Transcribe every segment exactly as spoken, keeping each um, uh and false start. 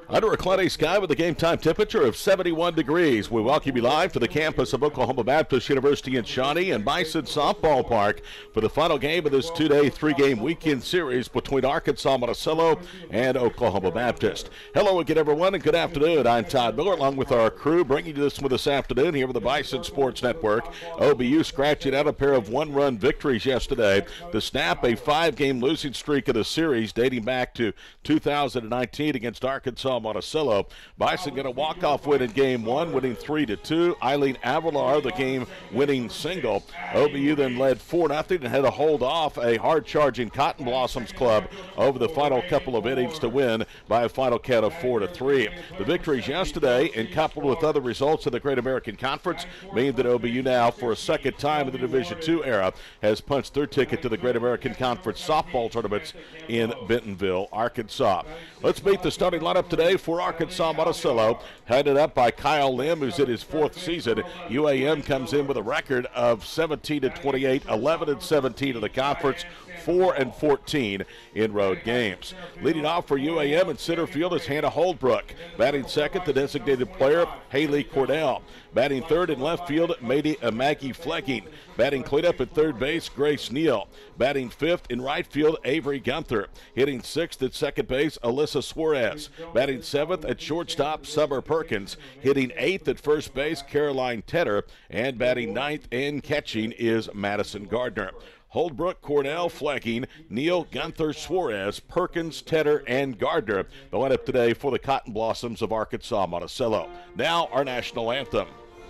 Under a cloudy sky with a game time temperature of seventy-one degrees. We welcome you live to the campus of Oklahoma Baptist University in Shawnee and Bison Softball Park for the final game of this two-day, three-game weekend series between Arkansas-Monticello and Oklahoma Baptist. Hello again, everyone, and good afternoon. I'm Todd Miller, along with our crew, bringing you this one this afternoon here with the Bison Sports Network. O B U scratching out a pair of one-run victories yesterday to snap a five-game losing streak of the series dating back to two thousand nineteen against Arkansas-Monticello. Bison get a walk-off win in game one, winning three to two. Eileen Avalar, the game-winning single. O B U then led four nothing and had to hold off a hard-charging Cotton Blossoms club over the final couple of innings to win by a final count of four to three. The victories yesterday, and coupled with other results in the Great American Conference, mean that O B U now, for a second time in the Division two era, has punched their ticket to the Great American Conference softball tournaments in Bentonville, Arkansas. Let's meet the starting lineup today for Arkansas-Monticello, headed up by Kyle Lim, who's in his fourth season. U A M comes in with a record of seventeen and twenty-eight, eleven and seventeen in the conference, four and fourteen in road games. Leading off for U A M in center field is Hannah Holdbrook. Batting second, the designated player, Haley Cordell. Batting third in left field, Maggie, uh, Maggie Flecking. Batting cleanup at third base, Grace Neal. Batting fifth in right field, Avery Gunther. Hitting sixth at second base, Alyssa Suarez. Batting seventh at shortstop, Summer Perkins. Hitting eighth at first base, Caroline Tedder. And batting ninth and catching is Madison Gardner. Holdbrook, Cornell, Flecking, Neal, Gunther, Suarez, Perkins, Tedder, and Gardner. The lineup today for the Cotton Blossoms of Arkansas-Monticello. Now our national anthem.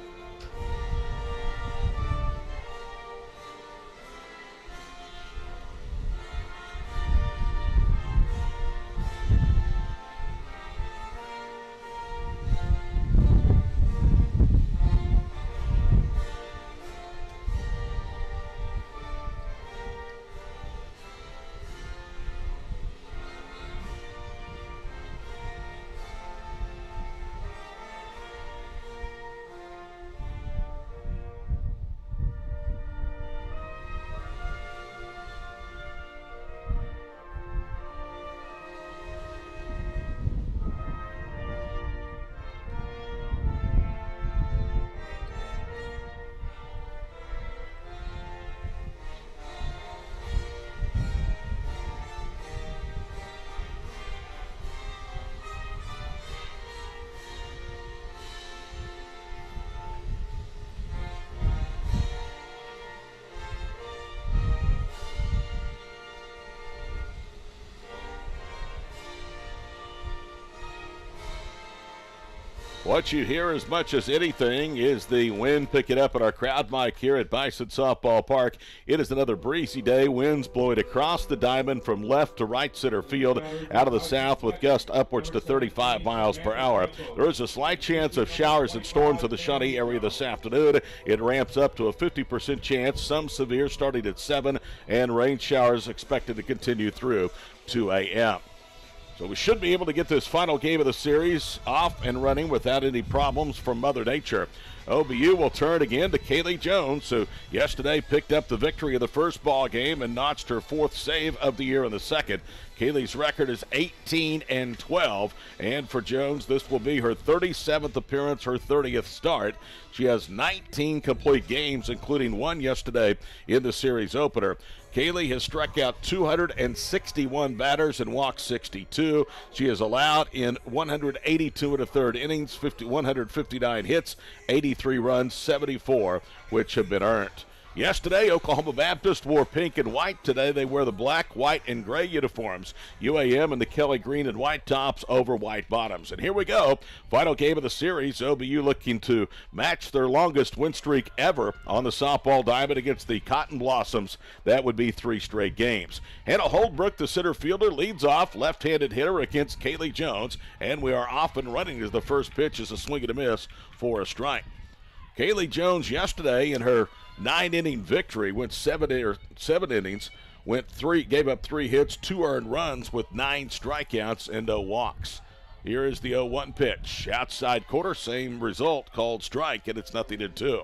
What you hear as much as anything is the wind picking up at our crowd mic here at Bison Softball Park. It is another breezy day. Winds blowing across the diamond from left to right center field out of the south with gusts upwards to thirty-five miles per hour. There is a slight chance of showers and storms in the Shawnee area this afternoon. It ramps up to a fifty percent chance, some severe starting at seven, and rain showers expected to continue through two a m So we should be able to get this final game of the series off and running without any problems from Mother Nature. O B U will turn again to Kaylee Jones, who yesterday picked up the victory of the first ball game and notched her fourth save of the year in the second. Kaylee's record is eighteen and twelve, and for Jones, this will be her thirty-seventh appearance, her thirtieth start. She has nineteen complete games, including one yesterday in the series opener. Kaylee has struck out two hundred sixty-one batters and walked sixty-two. She has allowed in one hundred eighty-two and a third innings, one hundred fifty-nine hits, eighty-three runs, seventy-four, which have been earned. Yesterday, Oklahoma Baptist wore pink and white. Today, they wear the black, white, and gray uniforms. U A M and the Kelly green and white tops over white bottoms. And here we go. Final game of the series. O B U looking to match their longest win streak ever on the softball diamond against the Cotton Blossoms. That would be three straight games. Hannah Holdbrook, the center fielder, leads off, left-handed hitter against Kaylee Jones. And we are off and running as the first pitch is a swing and a miss for a strike. Kaylee Jones yesterday in her nine-inning victory went seven or seven innings, went three, gave up three hits, two earned runs with nine strikeouts and no walks. Here is the oh one pitch. Outside corner, same result, called strike, and it's nothing to two.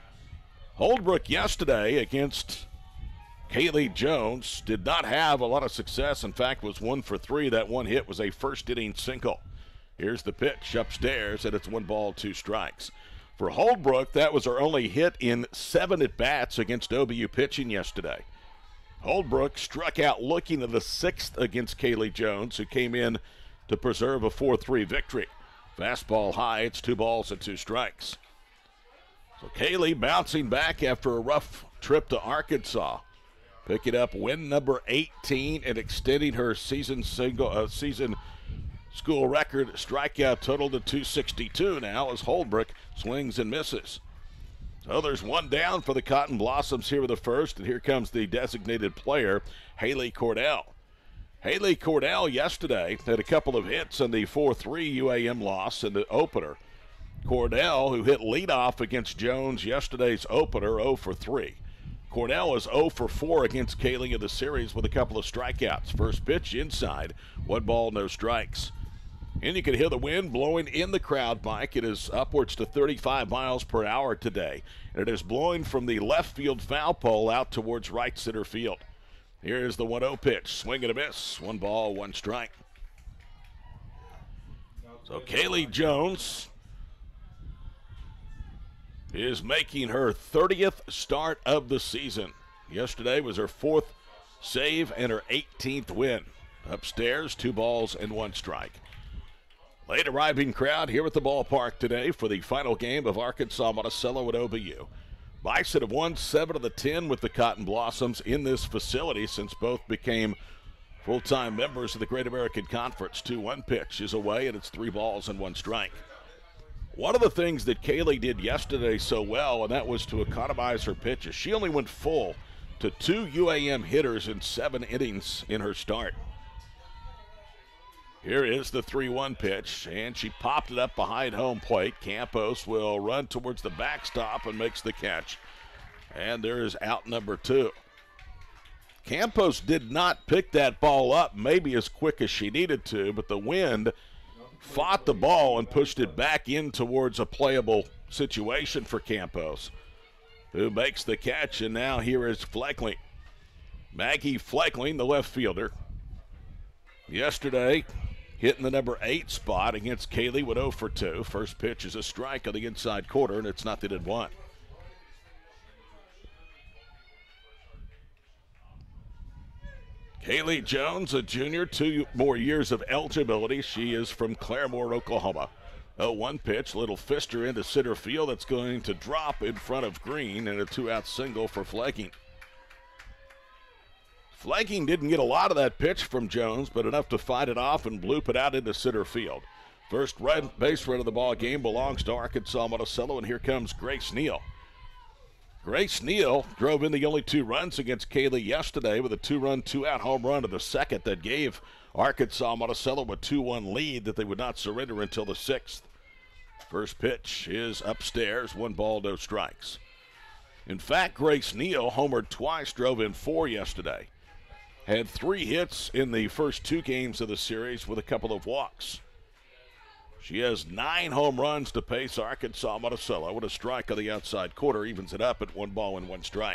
Holdbrook yesterday against Kaylee Jones did not have a lot of success. In fact, was one for three. That one hit was a first inning single. Here's the pitch upstairs, and it's one ball, two strikes. For Holbrook, that was her only hit in seven at-bats against O B U pitching yesterday. Holbrook struck out looking at the sixth against Kaylee Jones, who came in to preserve a four three victory. Fastball high, it's two balls and two strikes. So Kaylee bouncing back after a rough trip to Arkansas. Picking up win number eighteen and extending her season single uh, season school record strikeout total to two sixty-two now as Holbrook swings and misses. So there's one down for the Cotton Blossoms here with the first, and here comes the designated player, Haley Cordell. Haley Cordell yesterday had a couple of hits in the four three U A M loss in the opener. Cordell, who hit leadoff against Jones yesterday's opener, oh for three. Cordell is oh for four against Kaylee in the series with a couple of strikeouts. First pitch inside, one ball, no strikes. And you can hear the wind blowing in the crowd, Mike. It is upwards to thirty-five miles per hour today. And it is blowing from the left field foul pole out towards right center field. Here's the one oh pitch. Swing and a miss. One ball, one strike. So Kaylee Jones is making her thirtieth start of the season. Yesterday was her fourth save and her eighteenth win. Upstairs, two balls and one strike. Late arriving crowd here at the ballpark today for the final game of Arkansas-Monticello at O B U. Bison have won seven of the ten with the Cotton Blossoms in this facility since both became full-time members of the Great American Conference. two one pitch is away, and it's three balls and one strike. One of the things that Kaylee did yesterday so well, and that was to economize her pitches. She only went full to two U A M hitters in seven innings in her start. Here is the three one pitch, and she popped it up behind home plate. Campos will run towards the backstop and makes the catch. And there is out number two. Campos did not pick that ball up maybe as quick as she needed to, but the wind fought the ball and pushed it back in towards a playable situation for Campos, who makes the catch. And now here is Fleckling. Maggie Fleckling, the left fielder. Yesterday, hitting the number eight spot against Kaylee with oh for two. First pitch is a strike on the inside quarter, and it's nothing in one. Kaylee Jones, a junior, two more years of eligibility. She is from Claremore, Oklahoma. oh one pitch, little fister into center field. That's going to drop in front of Green, and a two-out single for Flegging. Flegging didn't get a lot of that pitch from Jones, but enough to fight it off and bloop it out into center field. First red base run of the ball game belongs to Arkansas-Monticello, and here comes Grace Neal. Grace Neal drove in the only two runs against Kaylee yesterday with a two-run, two-out home run to the second that gave Arkansas-Monticello a two one lead that they would not surrender until the sixth. First pitch is upstairs, one ball, no strikes. In fact, Grace Neal homered twice, drove in four yesterday. Had three hits in the first two games of the series with a couple of walks. She has nine home runs to pace Arkansas-Monticello with a strike on the outside quarter, evens it up at one ball and one strike.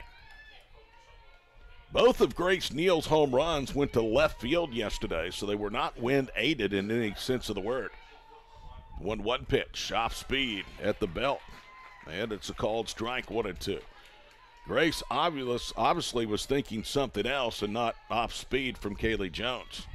Both of Grace Neal's home runs went to left field yesterday, so they were not wind-aided in any sense of the word. one one pitch, off speed at the belt, and it's a called strike, one and two. Grace obviously was thinking something else and not off speed from Kaylee Jones.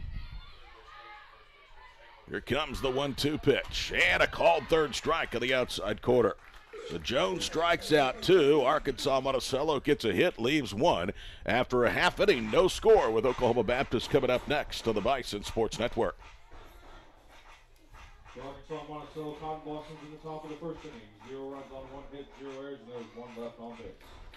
Here comes the one two pitch, and a called third strike on the outside quarter. So Jones strikes out two. Arkansas-Monticello gets a hit, leaves one. After a half inning, no score, with Oklahoma Baptist coming up next on the Bison Sports Network. Arkansas-Monticello Cotton Blossoms in the top of the first inning. Zero runs on one hit, zero errors, and there's one left on base.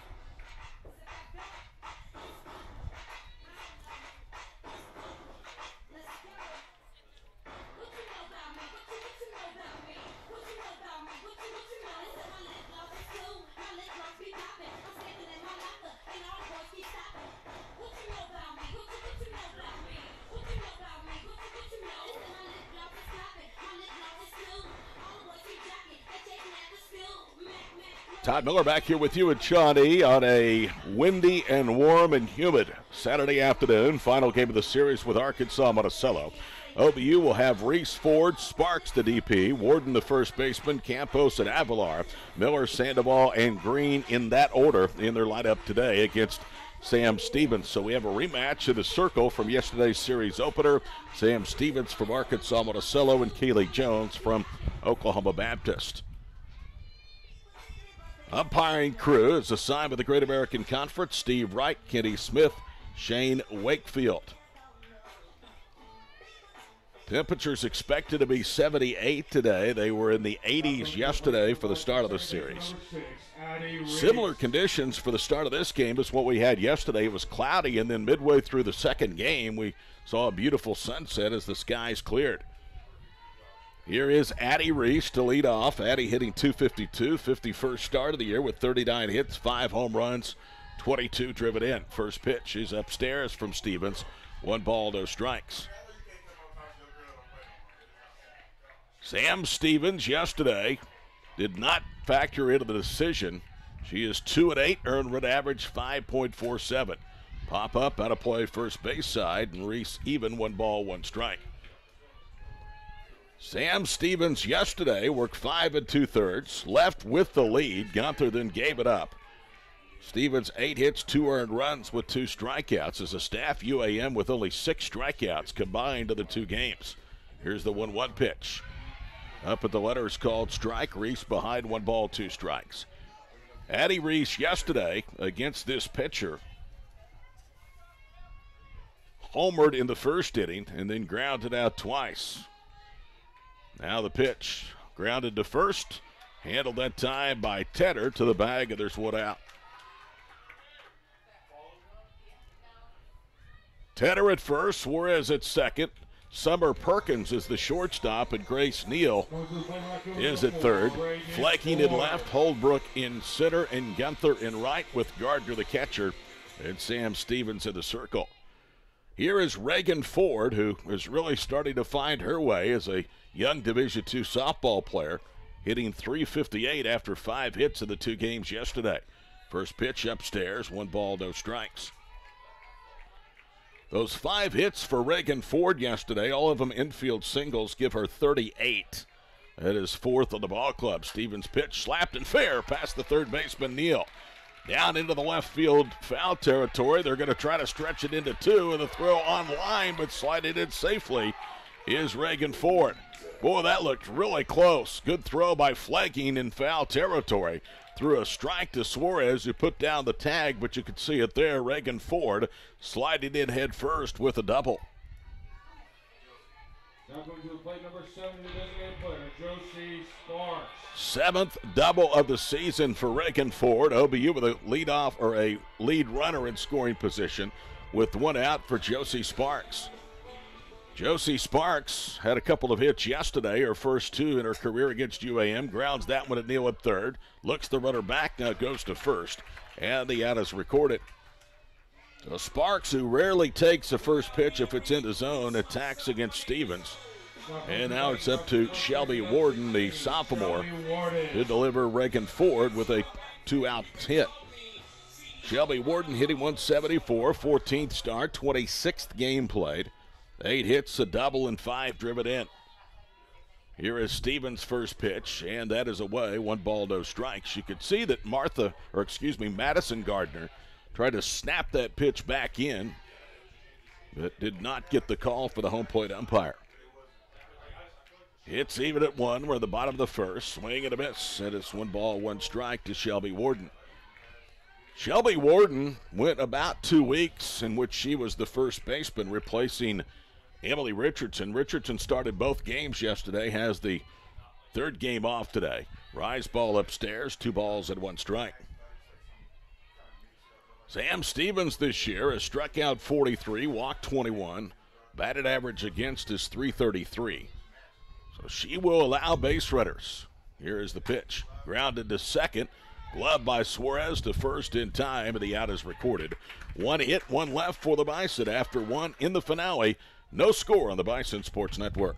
Todd Miller back here with you and Shawnee on a windy and warm and humid Saturday afternoon. Final game of the series with Arkansas-Monticello. O B U will have Reese, Ford, Sparks the D P, Warden the first baseman, Campos and Avalar, Miller, Sandoval, and Green in that order in their lineup today against Sam Stevens. So we have a rematch in the circle from yesterday's series opener. Sam Stevens from Arkansas-Monticello and Kaylee Jones from Oklahoma Baptist. Umpiring crew is assigned by the Great American Conference: Steve Wright, Kenny Smith, Shane Wakefield. Temperatures expected to be seventy-eight today. They were in the eighties yesterday for the start of the series. Similar conditions for the start of this game as what we had yesterday. It was cloudy, and then midway through the second game, we saw a beautiful sunset as the skies cleared. Here is Addie Reese to lead off. Addie hitting two fifty-two, fifty-first start of the year with thirty-nine hits, five home runs, twenty-two driven in. First pitch is upstairs from Stevens. One ball, no strikes. Sam Stevens yesterday did not factor into the decision. She is two and eight, earned run average five point four seven. Pop up out of play first base side, and Reese even, one ball, one strike. Sam Stevens yesterday worked five and two thirds, left with the lead. Gunther then gave it up. Stevens eight hits, two earned runs with two strikeouts as a staff U A M with only six strikeouts combined to the two games. Here's the one one pitch. Up at the letters called strike. Reese behind, one ball, two strikes. Addie Reese yesterday against this pitcher homered in the first inning and then grounded out twice. Now the pitch, grounded to first, handled that time by Tedder to the bag, and there's one out. Tedder at first, Suarez at second. Summer Perkins is the shortstop, and Grace Neal is at third. Flanking in left, Holdbrook in center, and Gunther in right with Gardner the catcher, and Sam Stevens in the circle. Here is Reagan Ford, who is really starting to find her way as a young Division two softball player, hitting three fifty-eight after five hits in the two games yesterday. First pitch upstairs, one ball, no strikes. Those five hits for Reagan Ford yesterday, all of them infield singles, give her thirty-eight. That is fourth on the ball club. Stevens' pitch slapped and fair past the third baseman Neal. Down into the left field foul territory. They're going to try to stretch it into two, and the throw on line, but sliding in safely is Reagan Ford. Boy, that looked really close. Good throw by Flanking in foul territory. Threw a strike to Suarez, who put down the tag, but you could see it there. Reagan Ford sliding in head first with a double. Now going to the plate, number seven, the designated player, Josie Sparks. Seventh double of the season for Reagan Ford. O B U with a lead off or a lead runner in scoring position with one out for Josie Sparks. Josie Sparks had a couple of hits yesterday, her first two in her career against U A M. Grounds that one at Neal at third. Looks the runner back, now goes to first. And the out is recorded. So Sparks, who rarely takes the first pitch if it's in the zone, attacks against Stevens. And now it's up to Shelby Warden, the sophomore, to deliver Reagan Ford with a two-out hit. Shelby Warden hitting one seventy-four, fourteenth start, twenty-sixth game played. Eight hits, a double, and five driven in. Here is Stevens' first pitch, and that is away. One ball, no strikes. You could see that Martha, or excuse me, Madison Gardner tried to snap that pitch back in, but did not get the call for the home plate umpire. It's even at one. We're at the bottom of the first. Swing and a miss, and it's one ball, one strike to Shelby Warden. Shelby Warden went about two weeks in which she was the first baseman, replacing Emily Richardson. Richardson started both games yesterday, has the third game off today. Rise ball upstairs, two balls and one strike. Sam Stevens this year has struck out forty-three, walked twenty-one. Batted average against is three thirty-three. So she will allow base runners. Here is the pitch. Grounded to second. Glove by Suarez to first in time, and the out is recorded. One hit, one left for the Bison after one in the finale. No score on the Bison Sports Network.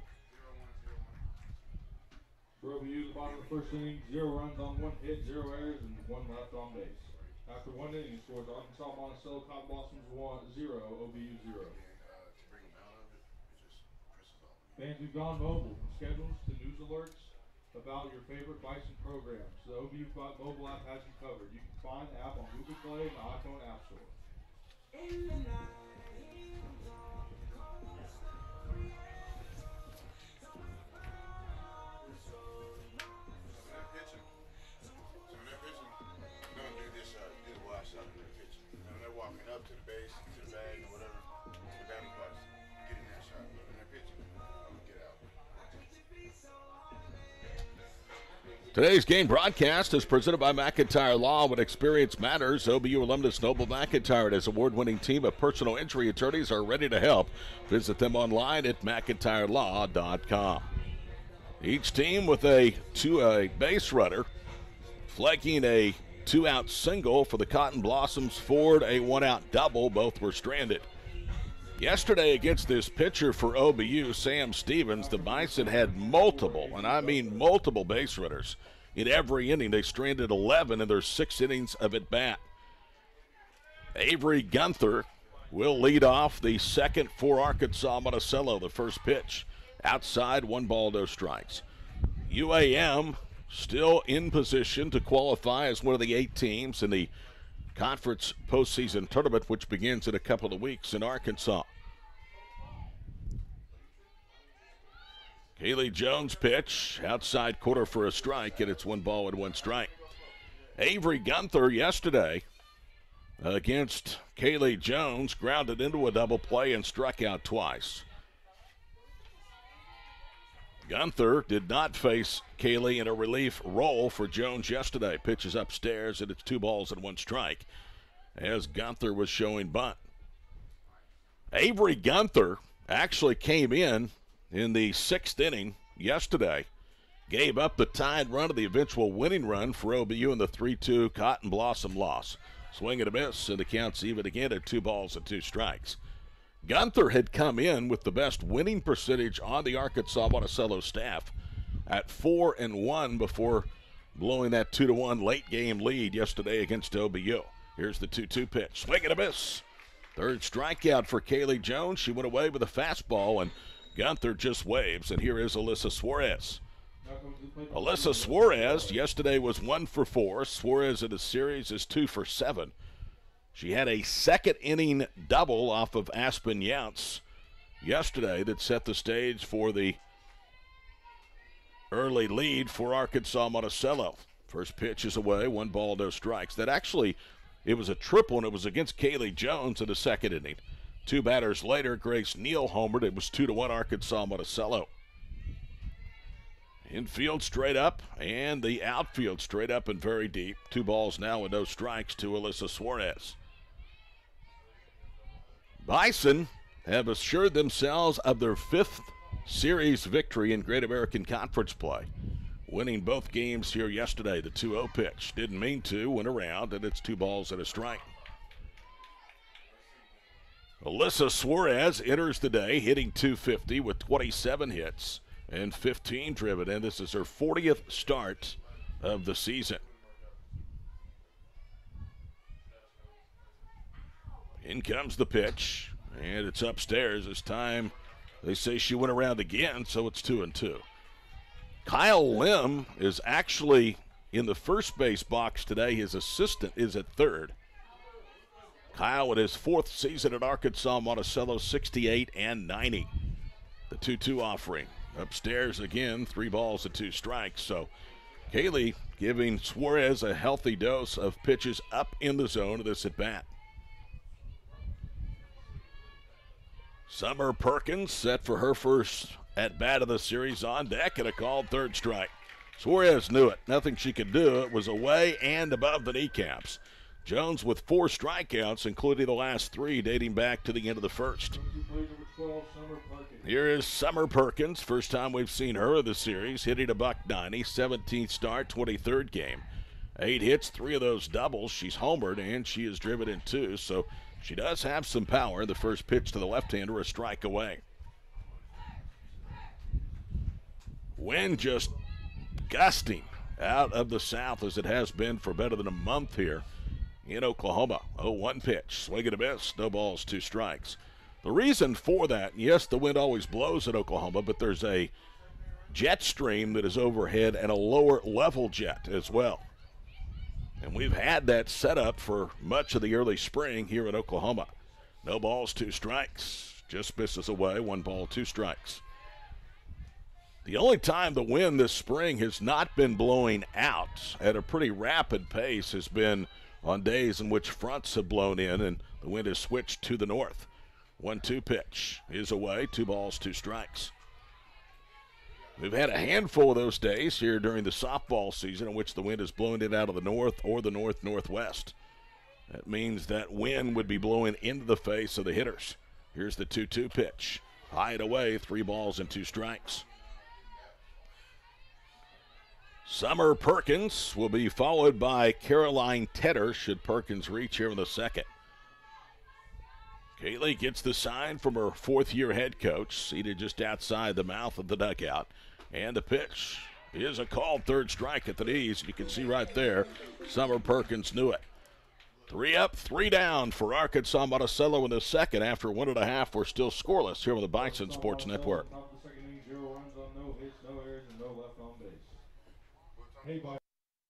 For O B U, the bottom of the first inning, zero runs on one hit, zero errors, and one left on base. After one inning, scores Arkansas-Monticello, Cotton Blossoms one, zero, O B U zero. Fans who've gone mobile, from schedules to news alerts about your favorite Bison programs. The O B U mobile app has you covered. You can find the app on Google Play and the iPhone App Store. In the night. Up to the base, to the bag, or whatever, to the batting box, getting that shot, in that pitch, I'm gonna get out. Today's game broadcast is presented by McIntyre Law. When experience matters, O B U alumnus Noble McIntyre and his award-winning team of personal injury attorneys are ready to help. Visit them online at mcintyre law dot com. Each team with a two-a base runner, flanking a two-out single for the Cotton Blossoms. Ford a one-out double. Both were stranded. Yesterday against this pitcher for O B U, Sam Stevens, the Bison had multiple, and I mean multiple base runners. In every inning, they stranded eleven in their six innings of at-bat. Avery Gunther will lead off the second for Arkansas-Monticello. The first pitch, outside, one ball, no strikes. U A M still in position to qualify as one of the eight teams in the conference postseason tournament, which begins in a couple of weeks in Arkansas. Kaylee Jones pitch, outside corner for a strike, and it's one ball and one strike. Avery Gunther yesterday against Kaylee Jones grounded into a double play and struck out twice. Gunther did not face Kaylee in a relief role for Jones yesterday. Pitches upstairs, and it's two balls and one strike as Gunther was showing bunt. Avery Gunther actually came in in the sixth inning yesterday, gave up the tied run of the eventual winning run for O B U in the three two Cotton Blossom loss. Swing and a miss, and the count's even again at two balls and two strikes. Gunther had come in with the best winning percentage on the Arkansas-Monticello staff at four and one before blowing that two to one late game lead yesterday against O B U. Here's the two two pitch. Swing and a miss. Third strikeout for Kaylee Jones. She went away with a fastball, and Gunther just waves. And here is Alyssa Suarez. Alyssa Suarez yesterday was one for four. Suarez in the series is two for seven. She had a second inning double off of Aspen Younts yesterday that set the stage for the early lead for Arkansas-Monticello. First pitch is away, one ball, no strikes. That actually, it was a triple, and it was against Kaylee Jones in the second inning. Two batters later, Grace Neal homered. It was two to one Arkansas-Monticello. Infield straight up, and the outfield straight up and very deep. Two balls now and no strikes to Alyssa Suarez. Bison have assured themselves of their fifth series victory in Great American Conference play, winning both games here yesterday. The two oh pitch. Didn't mean to, went around, and it's two balls and a strike. Alyssa Suarez enters the day hitting two fifty with twenty-seven hits and fifteen driven in. This is her fortieth start of the season. In comes the pitch, and it's upstairs. This time they say she went around again, so it's two and two. Kyle Lim is actually in the first base box today. His assistant is at third. Kyle in his fourth season at Arkansas-Monticello, sixty-eight and ninety. The two two offering. Upstairs again, three balls and two strikes. So Kaylee giving Suarez a healthy dose of pitches up in the zone of this at bat. Summer Perkins set for her first at bat of the series on deck, and a called third strike. Suarez knew it. Nothing she could do. It was away and above the kneecaps. Jones with four strikeouts, including the last three dating back to the end of the first. Here is Summer Perkins. First time we've seen her of the series, hitting a buck ninety, seventeenth start, twenty-third game. Eight hits, three of those doubles. She's homered, and she is driven in two, so she does have some power. The first pitch to the left-hander, a strike away. Wind just gusting out of the south as it has been for better than a month here in Oklahoma. oh one pitch, swing and a miss, no balls, two strikes. The reason for that, yes, the wind always blows at Oklahoma, but there's a jet stream that is overhead and a lower level jet as well. And we've had that set up for much of the early spring here in Oklahoma. No balls, two strikes. Just misses away, one ball, two strikes. The only time the wind this spring has not been blowing out at a pretty rapid pace has been on days in which fronts have blown in and the wind has switched to the north. one two pitch is away, two balls, two strikes. We've had a handful of those days here during the softball season in which the wind is blowing in out of the north or the north-northwest. That means that wind would be blowing into the face of the hitters. Here's the two two pitch. High and away, three balls and two strikes. Summer Perkins will be followed by Caroline Tedder should Perkins reach here in the second. Kaylee gets the sign from her fourth-year head coach, seated just outside the mouth of the dugout. And the pitch is a called third strike at the knees. You can see right there, Summer Perkins knew it. Three up, three down for Arkansas-Monticello in the second. After one and a half, we're still scoreless here on the Bison Sports Network. Top of the second inning, zero runs on no hits, no errors, and no left on base. Hey, bye.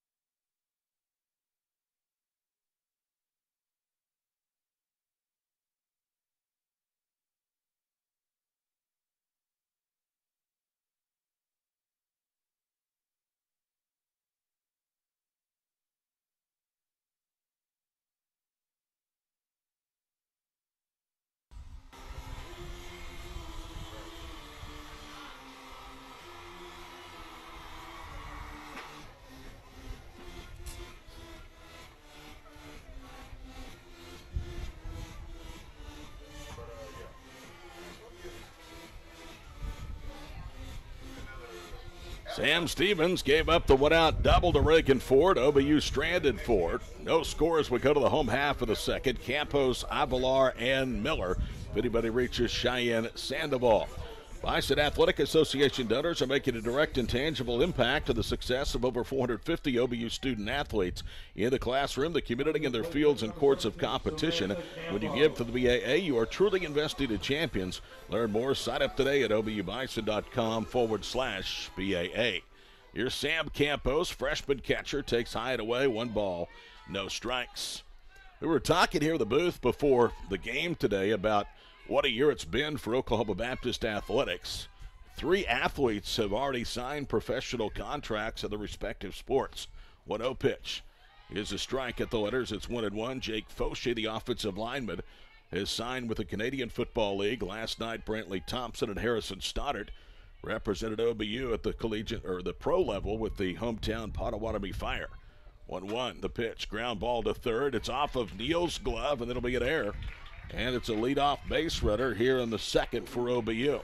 Sam Stevens gave up the one-out double to Reagan Ford. O B U stranded Ford. No scores would go to the home half of the second. Campos, Avalar, and Miller. If anybody reaches Cheyenne Sandoval. Bison Athletic Association donors are making a direct and tangible impact on the success of over four hundred fifty O B U student athletes in the classroom, the community, and their fields and courts of competition. When you give to the B A A, you are truly investing in champions. Learn more. Sign up today at obubison.com forward slash BAA. Here's Sam Campos, freshman catcher, takes high and away, one ball, no strikes. We were talking here in the booth before the game today about what a year it's been for Oklahoma Baptist Athletics. Three athletes have already signed professional contracts in the respective sports. one oh pitch is a strike at the letters. It's one and one. Jake Fauché, the offensive lineman, has signed with the Canadian Football League. Last night, Brantley Thompson and Harrison Stoddard represented O B U at the collegiate or the pro level with the hometown Potawatomi Fire. one one, the pitch, ground ball to third. It's off of Neal's glove, and it'll be an error. And it's a leadoff base runner here in the second for O B U.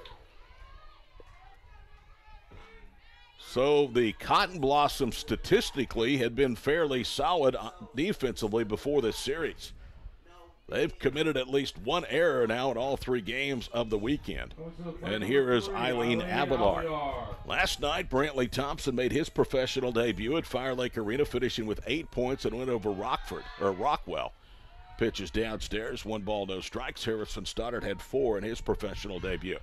So the Cotton Blossoms statistically had been fairly solid defensively before this series. They've committed at least one error now in all three games of the weekend. And here is Eileen Avalar. Last night, Brantley Thompson made his professional debut at Fire Lake Arena, finishing with eight points and went over Rockford, or Rockwell. Pitches downstairs, one ball, no strikes. Harrison Stoddard had four in his professional debut.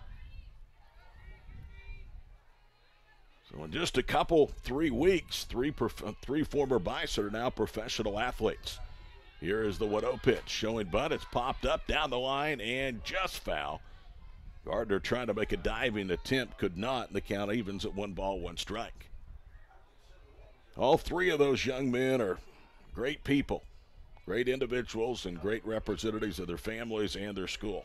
So in just a couple, three weeks, three, prof- three former Bison are now professional athletes. Here is the one oh pitch, showing bunt. It's popped up down the line and just foul. Gardner trying to make a diving attempt, could not, and the count evens at one ball, one strike. All three of those young men are great people. Great individuals and great representatives of their families and their school.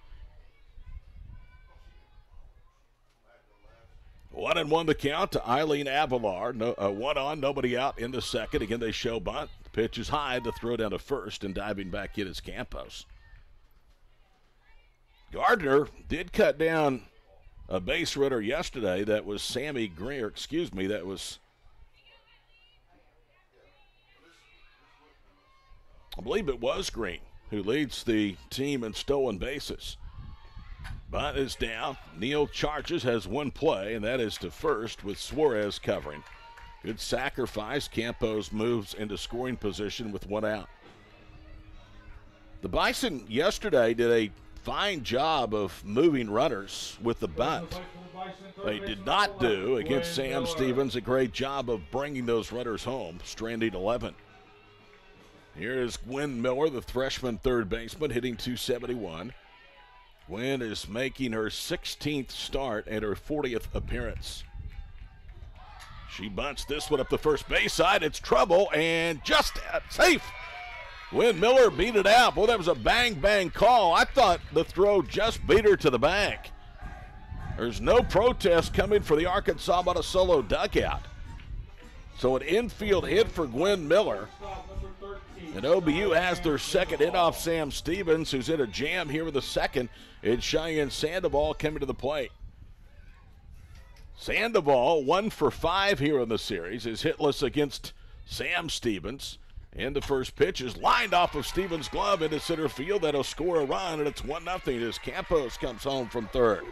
One and one the count to Eileen Avalar. No, uh, one on, nobody out in the second. Again, they show bunt. The pitch is high to throw down to first, and diving back in is Campos. Gardner did cut down a base runner yesterday. That was Sammy Green, or excuse me, that was, I believe it was Green, who leads the team in stolen bases. Bunt is down. Neal charges, has one play, and that is to first with Suarez covering. Good sacrifice. Campos moves into scoring position with one out. The Bison yesterday did a fine job of moving runners with the bunt. They did not do against Sam Stevens a great job of bringing those runners home, stranding eleven. Here is Gwen Miller, the freshman third baseman, hitting two seventy-one. Gwen is making her sixteenth start and her fortieth appearance. She bunts this one up the first base side. It's trouble and just safe. Gwen Miller beat it out. Boy, that was a bang-bang call. I thought the throw just beat her to the bank. There's no protest coming for the Arkansas-Monticello dugout. So an infield hit for Gwen Miller. And O B U has their second hit off Sam Stevens, who's in a jam here with the second. It's Cheyenne Sandoval coming to the plate. Sandoval, one for five here in the series, is hitless against Sam Stevens. And the first pitch is lined off of Stevens' glove into center field. That'll score a run, and it's one nothing as Campos comes home from third.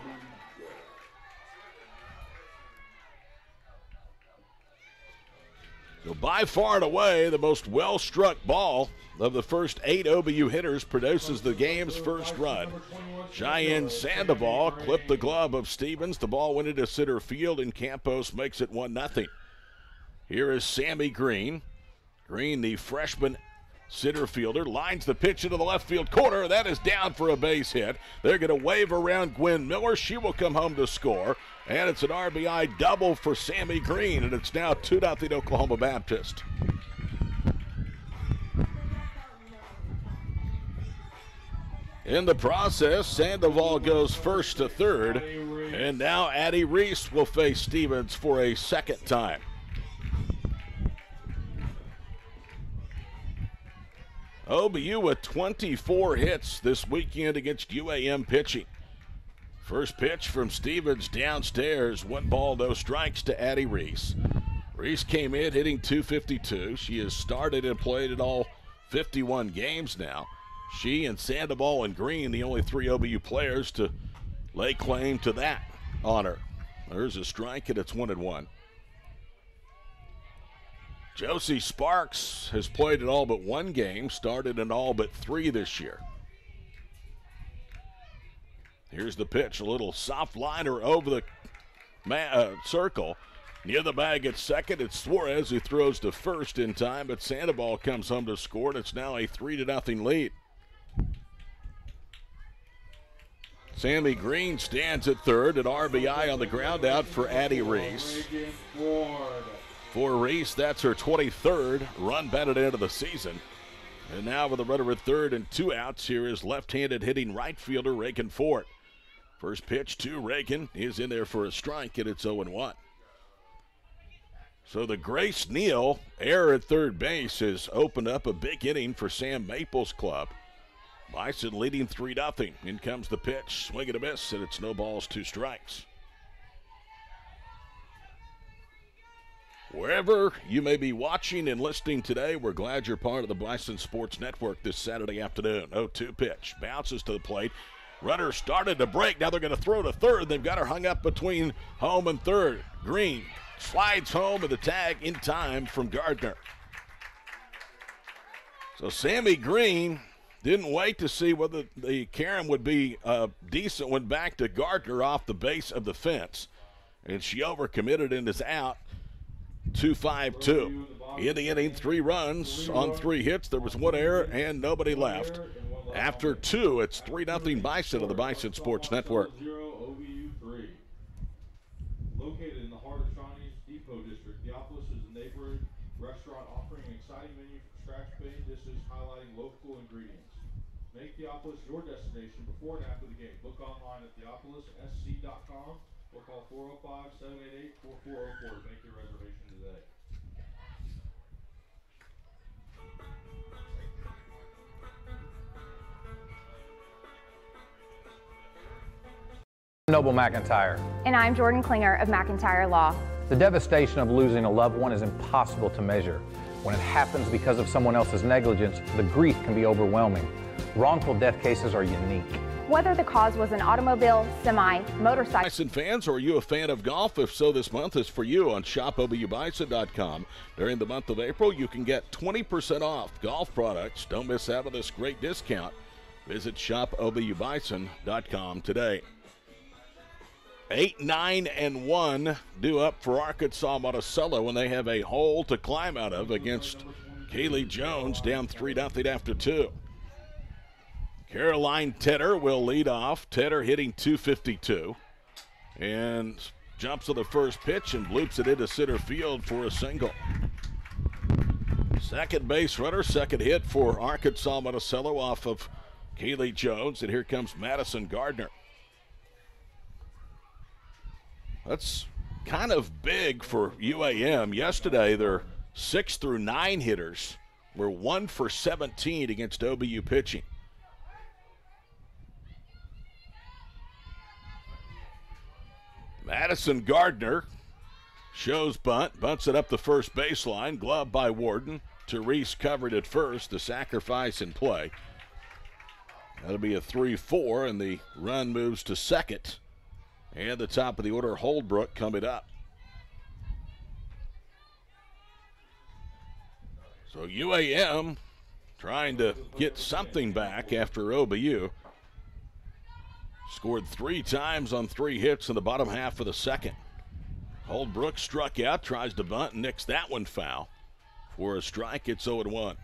So by far and away, the most well-struck ball of the first eight O B U hitters produces the game's first run. Cheyenne Sandoval clipped the glove of Stevens. The ball went into center field, and Campos makes it one nothing. Here is Sammy Green. Green, the freshman center fielder, lines the pitch into the left field corner. That is down for a base hit. They're going to wave around Gwen Miller. She will come home to score. And it's an R B I double for Sammy Green, and it's now two nothing Oklahoma Baptist. In the process, Sandoval goes first to third, and now Addie Reese will face Stevens for a second time. O B U with twenty-four hits this weekend against U A M pitching. First pitch from Stevens downstairs, one ball, no strikes to Addie Reese. Reese came in hitting two fifty-two. She has started and played in all fifty-one games now. She and Sandoval and Green, the only three O B U players to lay claim to that honor. There's a strike, and it's one and one. Josie Sparks has played in all but one game, started in all but three this year. Here's the pitch, a little soft liner over the ma- uh, circle. Near the bag at second, it's Suarez who throws to first in time, but Sandoval comes home to score, and it's now a three to nothing lead. Sammy Green stands at third, an R B I on the ground out for Addie Reese. For Reese, that's her twenty-third run batted into the season. And now with a runner at third and two outs, here is left-handed hitting right fielder Reagan Ford. First pitch to Reagan is in there for a strike, and it's oh and one. So the Grace Neal error at third base has opened up a big inning for Sam Maple's club. Bison leading three nothing. In comes the pitch, swing and a miss, and it's no balls, two strikes. Wherever you may be watching and listening today, we're glad you're part of the Bison Sports Network this Saturday afternoon. oh two pitch, bounces to the plate. Runner started to break. Now they're going to throw to third. They've got her hung up between home and third. Green slides home with the tag in time from Gardner. So Sammy Green didn't wait to see whether the carom would be a decent one back to Gardner off the base of the fence. And she overcommitted and is out. two five two. In the inning, three runs on three hits. There was one error and nobody left. After two, it's three nothing Bison of the Bison Sports Network. Located in the heart of Shawnee's Depot District, Theopolis is a neighborhood restaurant offering an exciting menu for scratch-made dishes highlighting local ingredients. Make Theopolis your destination before and after the game. Book online at theopolis s c dot com or call four oh five, seven eight eight, four four oh four to make your reservation today. Noble McIntyre. And I'm Jordan Klinger of McIntyre Law. The devastation of losing a loved one is impossible to measure. When it happens because of someone else's negligence, the grief can be overwhelming. Wrongful death cases are unique. Whether the cause was an automobile, semi, motorcycle. Bison fans, are you a fan of golf? If so, this month is for you on shop o b u bison dot com. During the month of April, you can get twenty percent off golf products. Don't miss out on this great discount. Visit shop O B U bison dot com today. Eight, nine, and one due up for Arkansas-Monticello when they have a hole to climb out of against Kaylee Jones, down three nothing after two. Caroline Tedder will lead off. Tedder hitting two fifty-two and jumps to the first pitch and bloops it into center field for a single. Second base runner, second hit for Arkansas-Monticello off of Kaylee Jones, and here comes Madison Gardner. That's kind of big for U A M. Yesterday, their six through nine hitters were one for seventeen against O B U pitching. Madison Gardner shows bunt, bunts it up the first baseline, glove by Warden. Therese covered at first, the sacrifice in play. That'll be a three four, and the run moves to second. And the top of the order, Holdbrook coming up. So U A M trying to get something back after O B U. Scored three times on three hits in the bottom half of the second. Holdbrook struck out, tries to bunt, and nicks that one foul. For a strike, it's oh and one.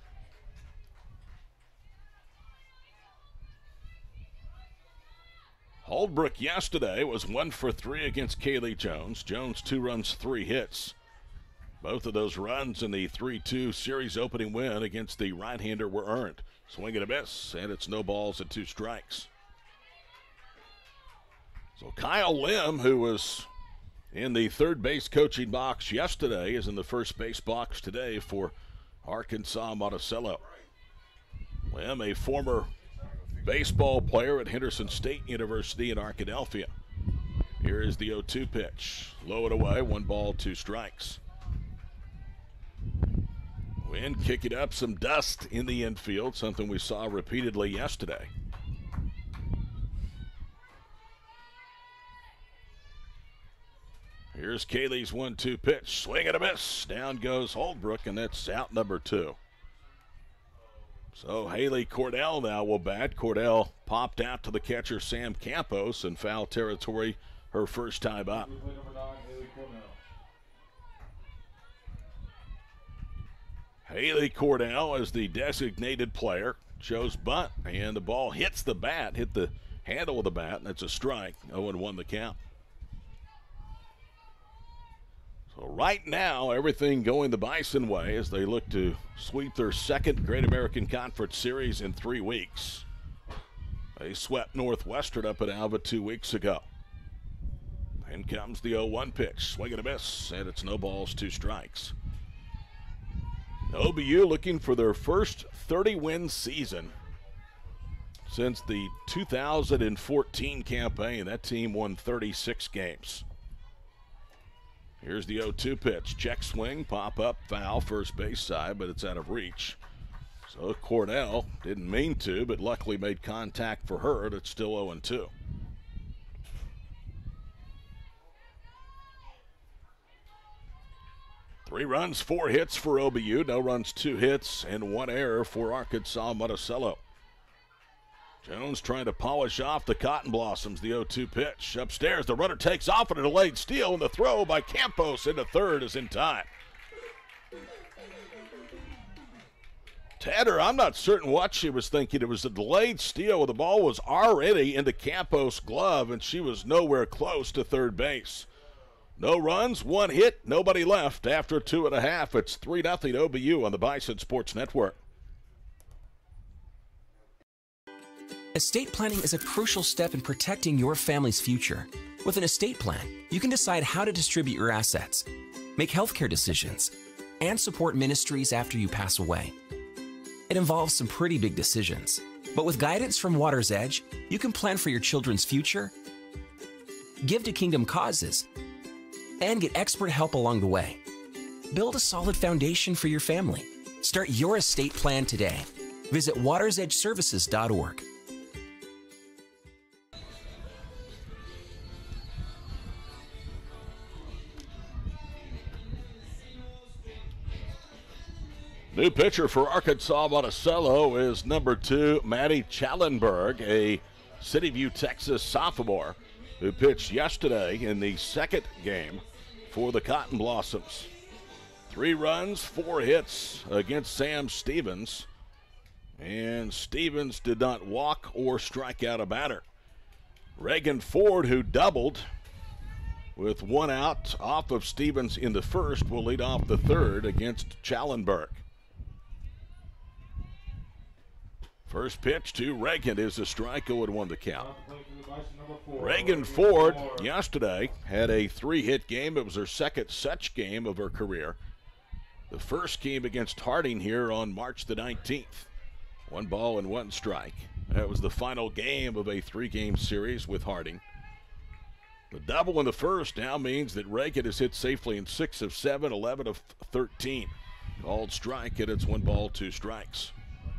Holdbrook yesterday was one for three against Kaylee Jones. Jones two runs, three hits. Both of those runs in the three two series opening win against the right-hander were earned. Swing and a miss, and it's no balls and two strikes. So Kyle Lim, who was in the third base coaching box yesterday, is in the first base box today for Arkansas-Monticello. Lim, a former baseball player at Henderson State University in Arkadelphia. Here is the oh two pitch. Low and away, one ball, two strikes. Wind kicking up some dust in the infield, something we saw repeatedly yesterday. Here's Kaylee's one two pitch. Swing and a miss. Down goes Holdbrook, and that's out number two. So Haley Cordell now will bat. Cordell popped out to the catcher Sam Campos in foul territory her first time up. Haley Cordell is the designated player. Shows bunt, and the ball hits the bat, hit the handle of the bat, and it's a strike. oh and one the count. So right now, everything going the Bison way as they look to sweep their second Great American Conference Series in three weeks. They swept Northwestern up at Alva two weeks ago. In comes the oh one pitch. Swing and a miss, and it's no balls, two strikes. O B U looking for their first thirty-win season since the two thousand fourteen campaign. That team won thirty-six games. Here's the oh two pitch. Check swing, pop up, foul, first base side, but it's out of reach. So Cordell didn't mean to, but luckily made contact for her. It's still oh and two. Three runs, four hits for O B U. No runs, two hits, and one error for Arkansas-Monticello. Jones trying to polish off the cotton blossoms. The oh two pitch. Upstairs, the runner takes off on a delayed steal, and the throw by Campos into third is in time. Tedder, I'm not certain what she was thinking. It was a delayed steal. The ball was already into Campos' glove, and she was nowhere close to third base. No runs, one hit, nobody left. After two and a half, it's three nothing O B U on the Bison Sports Network. Estate planning is a crucial step in protecting your family's future. With an estate plan, you can decide how to distribute your assets, make healthcare decisions, and support ministries after you pass away. It involves some pretty big decisions, but with guidance from Water's Edge, you can plan for your children's future, give to kingdom causes, and get expert help along the way. Build a solid foundation for your family. Start your estate plan today. Visit waters edge services dot org. New pitcher for Arkansas-Monticello is number two, Maddie Challenberg, a City View, Texas sophomore who pitched yesterday in the second game for the Cotton Blossoms. Three runs, four hits against Sam Stevens, and Stevens did not walk or strike out a batter. Reagan Ford, who doubled with one out off of Stevens in the first, will lead off the third against Challenberg. First pitch to Reagan is a strike, oh and one to count. Reagan Ford yesterday had a three-hit game. It was her second such game of her career. The first came against Harding here on March the nineteenth. One ball and one strike. That was the final game of a three-game series with Harding. The double in the first now means that Reagan has hit safely in six of seven, eleven of thirteen. Called strike, and it's one ball, two strikes.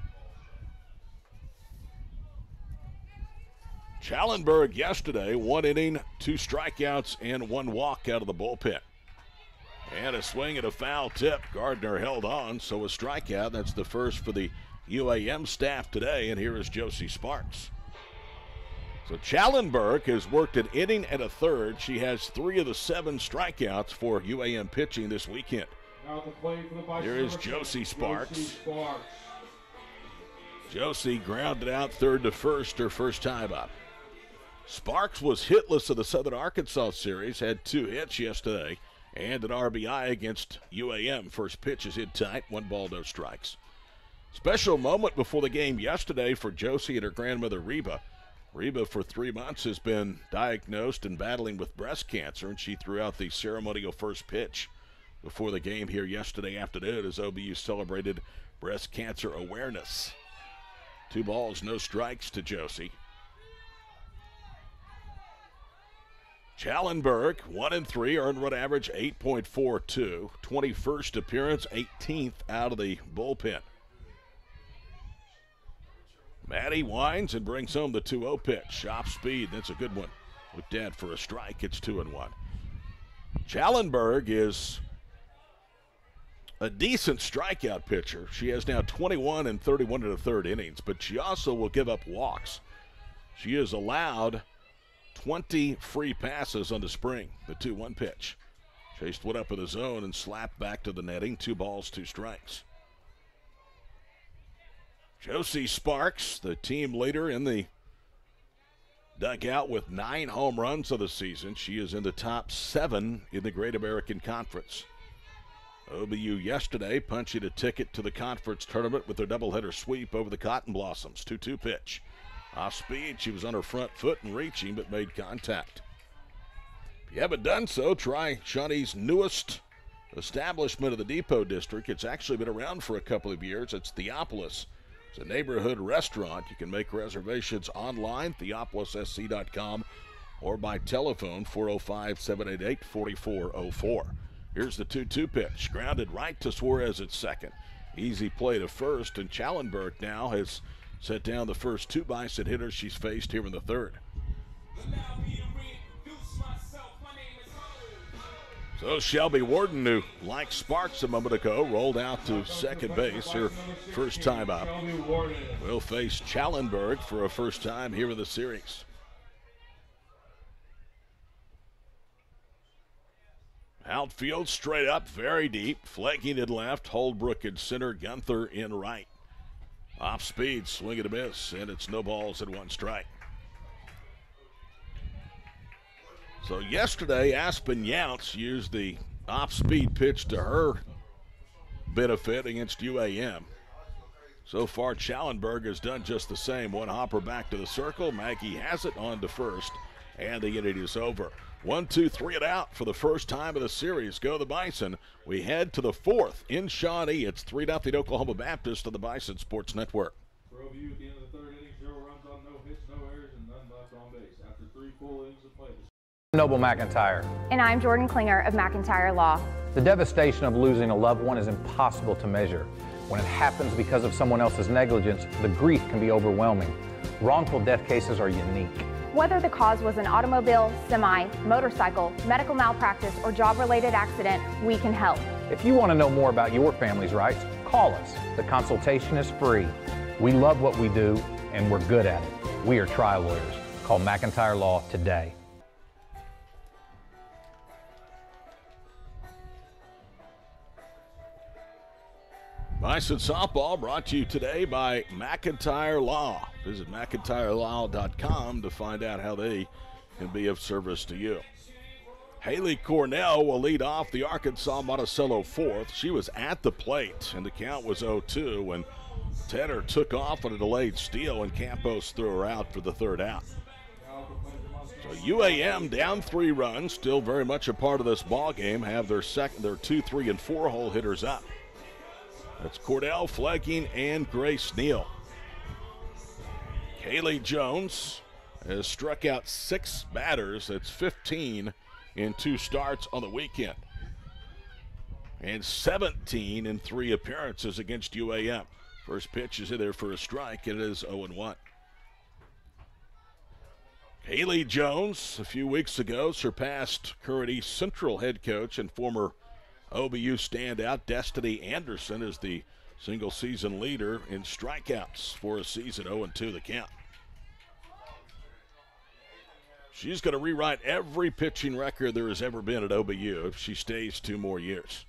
Challenberg yesterday, one inning, two strikeouts, and one walk out of the bullpen. And a swing and a foul tip. Gardner held on, so a strikeout. That's the first for the U A M staff today, and here is Josie Sparks. So Challenberg has worked an inning and a third. She has three of the seven strikeouts for U A M pitching this weekend. Now the play for the Bison. Here is Josie Sparks. Josie Sparks. Josie grounded out third to first, her first time up. Sparks was hitless in the Southern Arkansas series, had two hits yesterday, and an R B I against U A M. First pitch is hit tight, one ball, no strikes. Special moment before the game yesterday for Josie and her grandmother Reba. Reba for three months has been diagnosed and battling with breast cancer, and she threw out the ceremonial first pitch before the game here yesterday afternoon as O B U celebrated Breast Cancer Awareness. Two balls, no strikes to Josie. Challenberg, one and three, earned run average eight point four two. twenty-first appearance, eighteenth out of the bullpen. Maddie winds and brings home the two oh pitch. Off speed, that's a good one. Looked at for a strike, it's two and one. Challenberg is a decent strikeout pitcher. She has now twenty-one and thirty-one in the third innings, but she also will give up walks. She has allowed twenty free passes on the spring, the two one pitch. Chased one up in the zone and slapped back to the netting. Two balls, two strikes. Josie Sparks, the team leader in the dugout with nine home runs of the season. She is in the top seven in the Great American Conference. O B U yesterday punching a ticket to the conference tournament with their doubleheader sweep over the Cotton Blossoms. two two pitch. Off speed, she was on her front foot and reaching, but made contact. If you haven't done so, try Shawnee's newest establishment of the Depot District. It's actually been around for a couple of years. It's Theopolis. It's a neighborhood restaurant. You can make reservations online, theopolis s c dot com, or by telephone, four oh five, seven eight eight, four four oh four. Here's the two two pitch. Grounded right to Suarez at second. Easy play to first, and Challenberg now has set down the first two Bison hitters she's faced here in the third. So Shelby Warden, who, like Sparks a moment ago, rolled out to second base her first time up, will face Challenberg for a first time here in the series. Outfield straight up, very deep. Flagging in left, Holdbrook in center, Gunther in right. Off speed, swing and a miss, and it's no balls and one strike. So yesterday, Aspen Younts used the off-speed pitch to her benefit against U A M. So far, Challenberg has done just the same. One hopper back to the circle. Maggie has it on to first, and the inning is over. One, two, three and out for the first time of the series. Go the Bison. We head to the fourth in Shawnee. It's three nothing Oklahoma Baptist on the Bison Sports Network. For O B U at the end of the third inning, zero runs on, no hits, no errors, and none left on base. After three full innings of play. Noble McIntyre. And I'm Jordan Klinger of McIntyre Law. The devastation of losing a loved one is impossible to measure. When it happens because of someone else's negligence, the grief can be overwhelming. Wrongful death cases are unique. Whether the cause was an automobile, semi, motorcycle, medical malpractice, or job-related accident, we can help. If you want to know more about your family's rights, call us. The consultation is free. We love what we do, and we're good at it. We are trial lawyers. Call McIntyre Law today. Bison Softball brought to you today by McIntyre Law. Visit McIntyre Law dot com to find out how they can be of service to you. Haley Cornell will lead off the Arkansas-Monticello fourth. She was at the plate, and the count was oh two when Tedder took off on a delayed steal, and Campos threw her out for the third out. So U A M down three runs, still very much a part of this ball game, have their second, their two, three, and four hole hitters up. That's Cordell, Flecking, and Grace Neal. Kaylee Jones has struck out six batters. That's fifteen in two starts on the weekend, and seventeen in three appearances against U A M. First pitch is in there for a strike. It is oh and one. Haley Jones, a few weeks ago, surpassed current East Central head coach and former O B U standout Destiny Anderson as the single-season leader in strikeouts for a season. oh and two the count. She's going to rewrite every pitching record there has ever been at O B U if she stays two more years.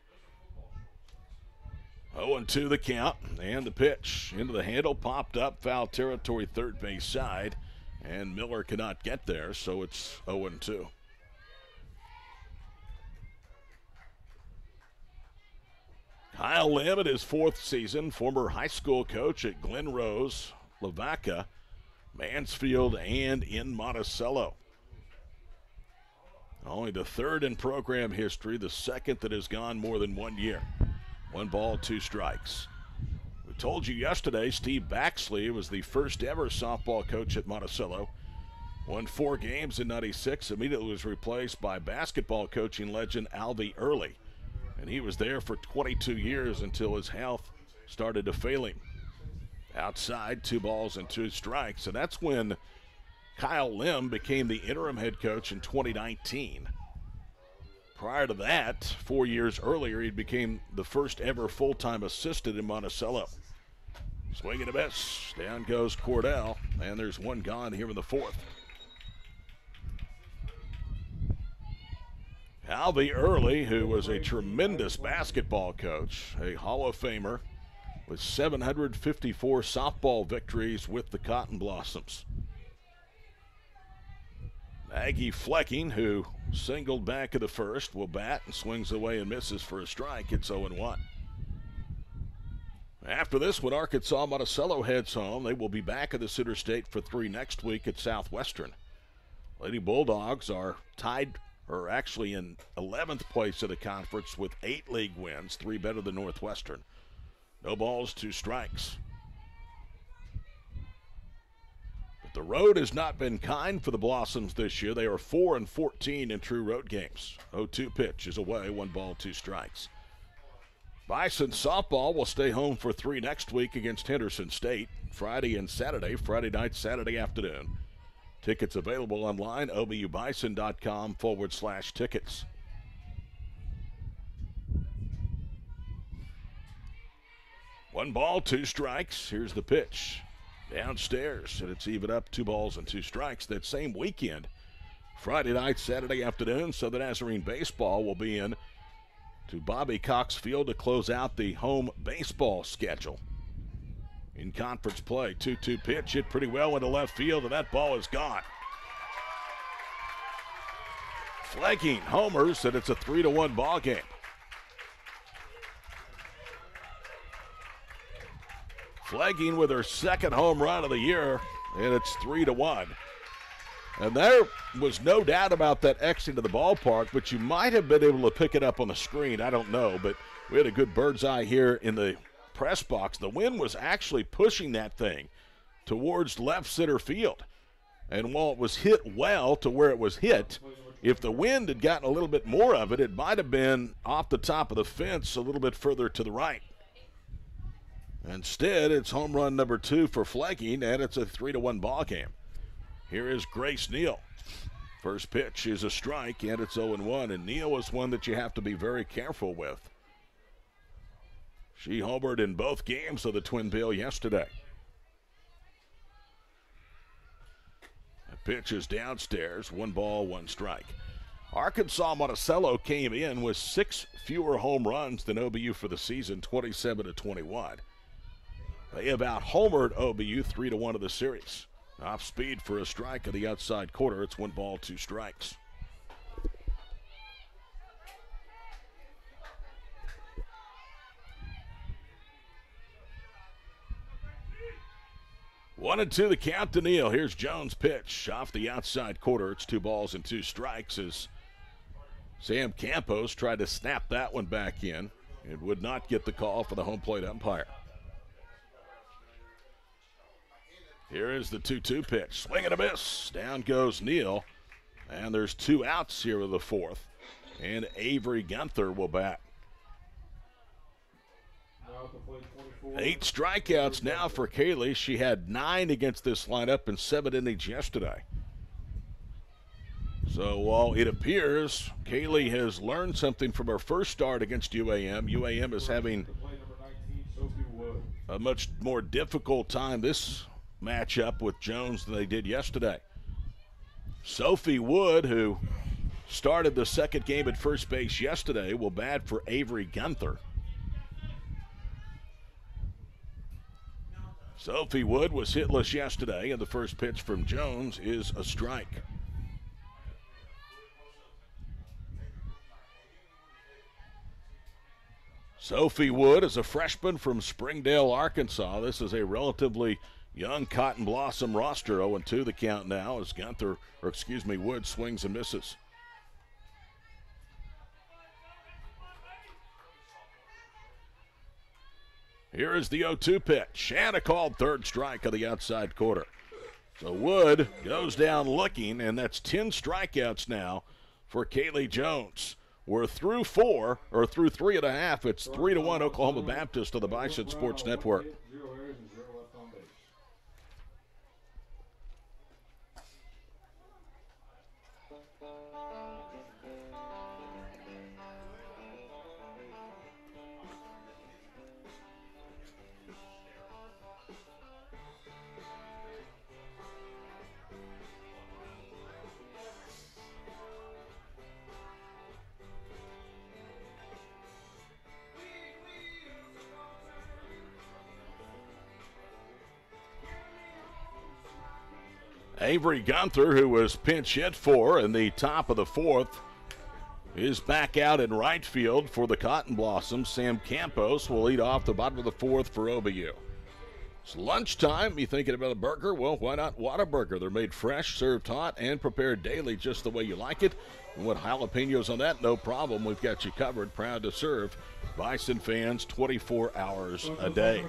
oh and two the count, and the pitch into the handle, popped up, foul territory, third base side, and Miller cannot get there, so it's oh and two. Kyle Lim in his fourth season, former high school coach at Glen Rose, Lavaca, Mansfield, and in Monticello. Only the third in program history, the second that has gone more than one year. One ball, two strikes. We told you yesterday Steve Baxley was the first ever softball coach at Monticello. Won four games in ninety-six, immediately was replaced by basketball coaching legend Alvy Early. And he was there for twenty-two years until his health started to fail him. Outside, two balls and two strikes. And that's when Kyle Lim became the interim head coach in twenty nineteen. Prior to that, four years earlier, he became the first ever full-time assistant in Monticello. Swing and a miss. Down goes Cordell, and there's one gone here in the fourth. Alvy Early, who was a tremendous basketball coach, a Hall of Famer, with seven hundred fifty-four softball victories with the Cotton Blossoms. Maggie Flecking, who singled back of the first, will bat and swings away and misses for a strike. It's oh and one. After this, when Arkansas-Monticello heads home, they will be back at the Center State for three next week at Southwestern. Lady Bulldogs are tied, or actually in eleventh place of the conference with eight league wins, three better than Northwestern. No balls, two strikes. But the road has not been kind for the Blossoms this year. They are four and fourteen in true road games. oh two pitch is away, one ball, two strikes. Bison softball will stay home for three next week against Henderson State, Friday and Saturday, Friday night, Saturday afternoon. Tickets available online, obubison.com forward slash tickets. One ball, two strikes. Here's the pitch. Downstairs, and it's even up, two balls and two strikes. That same weekend, Friday night, Saturday afternoon, Southern Nazarene Baseball will be in to Bobby Cox Field to close out the home baseball schedule. In conference play, two two pitch, hit pretty well into left field, and that ball is gone. Flanking homers, and it's a three to one ball game. Flagging with her second home run of the year, and it's three to one. And there was no doubt about that exit to the ballpark, but you might have been able to pick it up on the screen. I don't know, but we had a good bird's eye here in the press box. The wind was actually pushing that thing towards left center field. And while it was hit well to where it was hit, if the wind had gotten a little bit more of it, it might have been off the top of the fence a little bit further to the right. Instead, it's home run number two for Flagging, and it's a three to one ball game. Here is Grace Neal. First pitch is a strike, and it's oh and one, and Neal is one that you have to be very careful with. She homered in both games of the Twin Bill yesterday. The pitch is downstairs, one ball, one strike. Arkansas-Monticello came in with six fewer home runs than O B U for the season, twenty-seven to twenty-one. They have out-homered O B U three to one of the series. Off speed for a strike of the outside corner. It's one ball, two strikes. One and two the count to Neal. Here's Jones' pitch off the outside corner. It's two balls and two strikes as Sam Campos tried to snap that one back in and would not get the call for the home plate umpire. Here is the two two pitch. Swing and a miss. Down goes Neal. And there's two outs here of the fourth. And Avery Gunther will bat. Eight strikeouts now for Kaylee. She had nine against this lineup in seven innings yesterday. So while it appears Kaylee has learned something from her first start against U A M, U A M is having a much more difficult time this matchup with Jones than they did yesterday. Sophie Wood, who started the second game at first base yesterday, will bat for Avery Gunther. Sophie Wood was hitless yesterday, and the first pitch from Jones is a strike. Sophie Wood is a freshman from Springdale, Arkansas. This is a relatively young Cotton Blossom roster. oh and two the count now as Gunther, or excuse me, Wood swings and misses. Here is the oh two pitch, and a called third strike of the outside corner. So Wood goes down looking, and that's ten strikeouts now for Kaylee Jones. We're through four, or through three and a half. It's three to one Oklahoma Baptist on the Bison Sports Network. Avery Gunther, who was pinch hit for in the top of the fourth, is back out in right field for the Cotton Blossoms. Sam Campos will lead off the bottom of the fourth for O B U. It's lunchtime. You thinking about a burger? Well, why not Whataburger? They're made fresh, served hot, and prepared daily just the way you like it. And with jalapenos on that, no problem. We've got you covered. Proud to serve Bison fans twenty-four hours a day.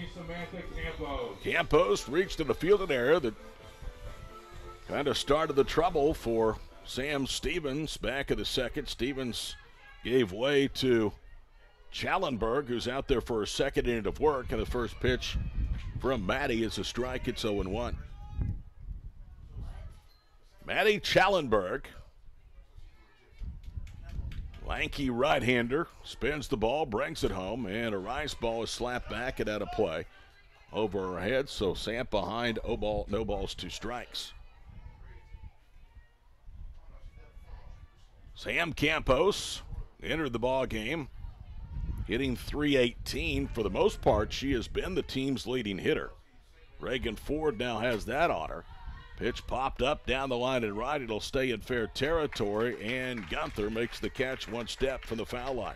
Campos reached in a fielding error that kind of started the trouble for Sam Stevens back in the second. Stevens gave way to Challenberg, who's out there for a second inning of work, and the first pitch from Maddie is a strike. It's oh and one. Maddie Challenberg, lanky right-hander, spins the ball, brings it home, and a rise ball is slapped back and out of play over her head. So Sam behind, oh ball, no balls, two strikes. Sam Campos entered the ball game hitting three eighteen. For the most part, she has been the team's leading hitter. Reagan Ford now has that on her. Pitch popped up down the line and right. It'll stay in fair territory, and Gunther makes the catch one step from the foul line.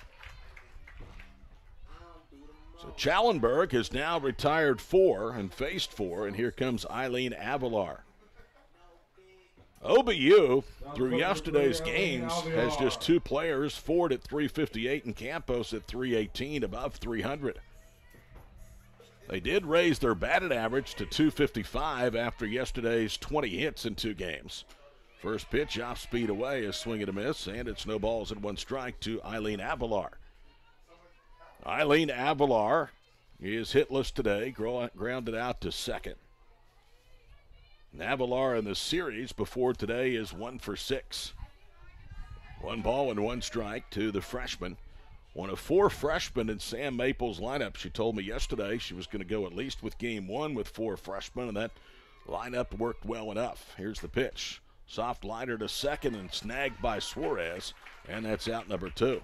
So Challenberg has now retired four and faced four, and here comes Eileen Avalar. O B U, through yesterday's games, has just two players, Ford at three fifty-eight and Campos at three eighteen, above three hundred. They did raise their batted average to two fifty-five after yesterday's twenty hits in two games. First pitch off speed away is swing and a miss, and it's no balls and one strike to Eileen Avalar. Eileen Avalar is hitless today, grounded out to second. Avalar in the series before today is one for six. One ball and one strike to the freshman. One of four freshmen in Sam Maples' lineup. She told me yesterday she was going to go at least with game one with four freshmen, and that lineup worked well enough. Here's the pitch. Soft liner to second and snagged by Suarez, and that's out number two.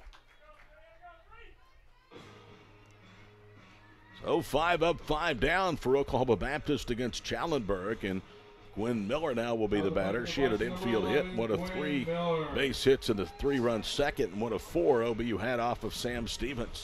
So five up, five down for Oklahoma Baptist against Challenberg, and Gwen Miller now will be the batter. She had an infield hit, one of three base hits and a three-run second, and one of four O B U had off of Sam Stevens.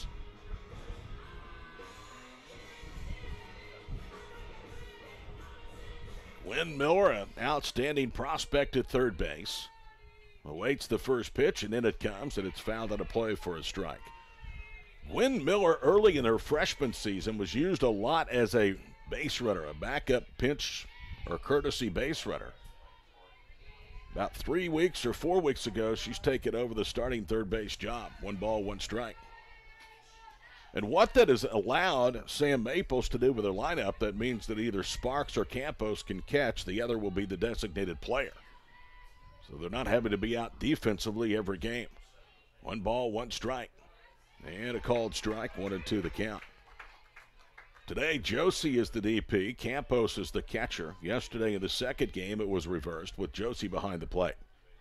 Gwen Miller, an outstanding prospect at third base, awaits the first pitch, and in it comes, and it's fouled out of play for a strike. Gwen Miller, early in her freshman season, was used a lot as a base runner, a backup pinch or courtesy base runner. About three weeks or four weeks ago, she's taken over the starting third base job. One ball, one strike. And what that has allowed Sam Maples to do with her lineup, that means that either Sparks or Campos can catch. The other will be the designated player. So they're not having to be out defensively every game. One ball, one strike. And a called strike, one and two the count. Today, Josie is the D P. Campos is the catcher. Yesterday in the second game, it was reversed with Josie behind the plate.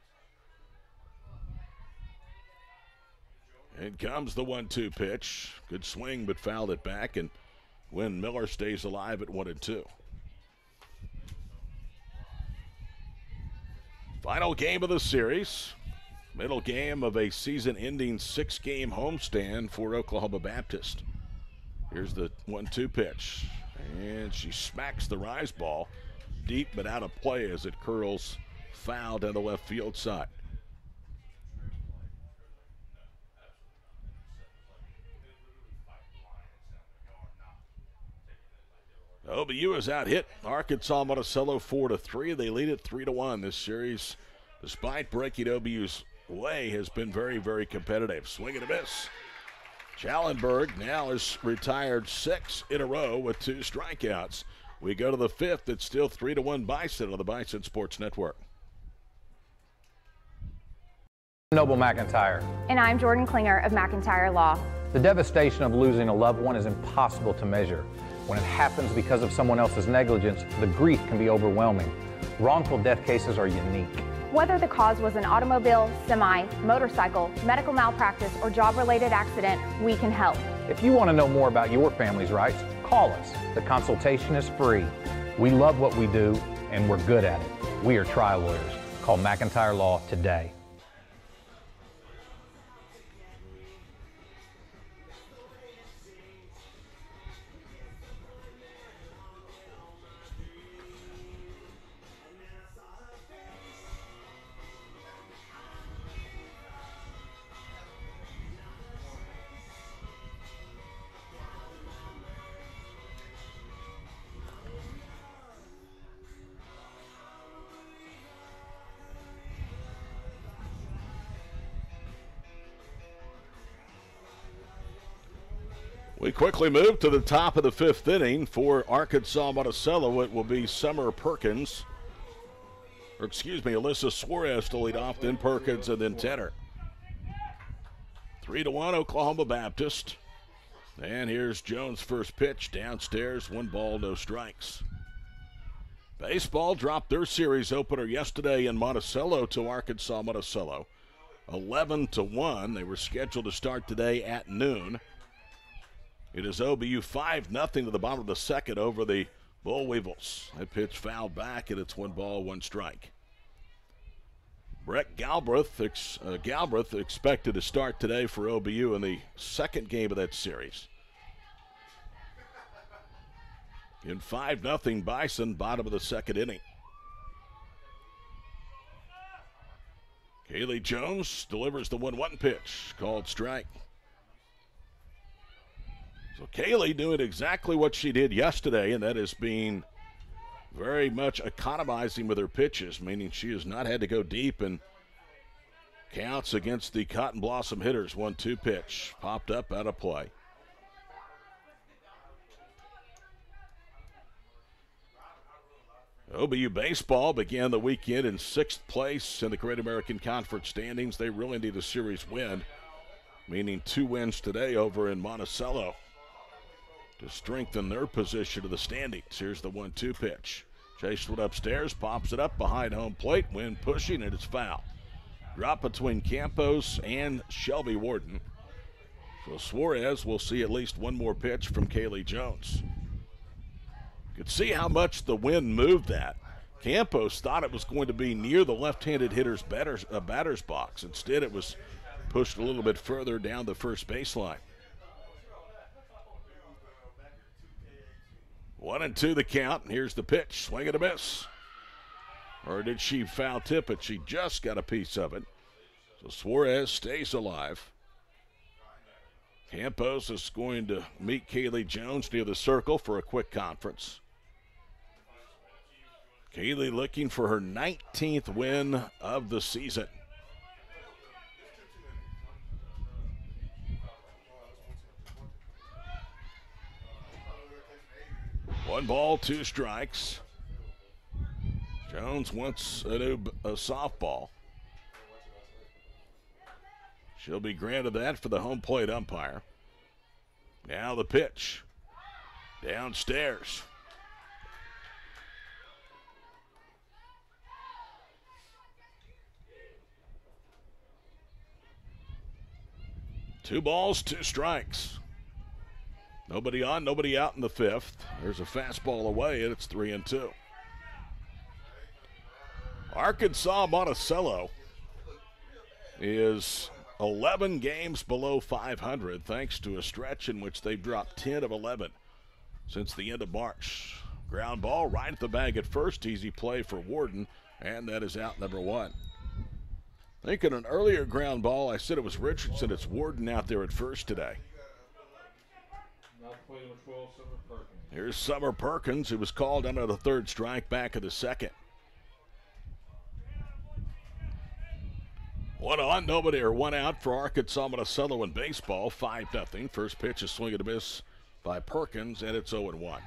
In comes the one two pitch. Good swing, but fouled it back, and Gwen Miller stays alive at one and two. Final game of the series. Middle game of a season-ending six-game homestand for Oklahoma Baptist. Here's the one two pitch, and she smacks the rise ball deep but out of play as it curls foul down the left field side. O B U is out hit Arkansas-Monticello four to three. They lead it three to one. This series, despite breaking O B U's way, has been very, very competitive. Swing and a miss. Challenberg now has retired six in a row with two strikeouts. We go to the fifth. It's still three to one Bison on the Bison Sports Network. Noble McIntyre. And I'm Jordan Klinger of McIntyre Law. The devastation of losing a loved one is impossible to measure. When it happens because of someone else's negligence, the grief can be overwhelming. Wrongful death cases are unique. Whether the cause was an automobile, semi, motorcycle, medical malpractice, or job-related accident, we can help. If you want to know more about your family's rights, call us. The consultation is free. We love what we do, and we're good at it. We are trial lawyers. Call McIntyre Law today. We quickly move to the top of the fifth inning. For Arkansas-Monticello, it will be Summer Perkins. Or excuse me, Alyssa Suarez to lead off, then Perkins, and then Tenner. Three to one Oklahoma Baptist. And here's Jones' first pitch downstairs. One ball, no strikes. Baseball dropped their series opener yesterday in Monticello to Arkansas-Monticello. eleven to one. They were scheduled to start today at noon. It is O B U five nothing to the bottom of the second over the Bull Weevils. That pitch fouled back, and it's one ball, one strike. Brett Galbraith, ex, uh, Galbraith expected to start today for O B U in the second game of that series. In five nothing Bison, bottom of the second inning. Kaylee Jones delivers the one one pitch, called strike. So Kaylee doing exactly what she did yesterday, and that is being very much economizing with her pitches, meaning she has not had to go deep in counts against the Cotton Blossom hitters. one two pitch, popped up, out of play. O B U baseball began the weekend in sixth place in the Great American Conference standings. They really need a series win meaning two wins today over in Monticello to strengthen their position to the standings. Here's the one two pitch. Chased it upstairs, pops it up behind home plate. Wind pushing, and it's foul. Drop between Campos and Shelby Warden. So Suarez will see at least one more pitch from Kaylee Jones. You could see how much the wind moved that. Campos thought it was going to be near the left-handed hitter's batter's, uh, batter's box. Instead, it was pushed a little bit further down the first baseline. One and two the count, and here's the pitch. Swing and a miss. Or did she foul tip it? She just got a piece of it. So Suarez stays alive. Campos is going to meet Kaylee Jones near the circle for a quick conference. Kaylee looking for her nineteenth win of the season. One ball, two strikes. Jones wants a new a softball. She'll be granted that for the home plate umpire. Now the pitch. Downstairs. Two balls, two strikes. Nobody on, nobody out in the fifth. There's a fastball away, and it's three and two. Arkansas-Monticello is eleven games below five hundred thanks to a stretch in which they've dropped ten of eleven since the end of March. Ground ball right at the bag at first. Easy play for Warden, and that is out number one. I think in an earlier ground ball, I said it was Richardson. It's Warden out there at first today. Here's Summer Perkins, who was called under the third strike back of the second. One on, nobody, or one out for Arkansas-Monticello in baseball. five nothing. First pitch is swing and a miss by Perkins, and it's oh and one.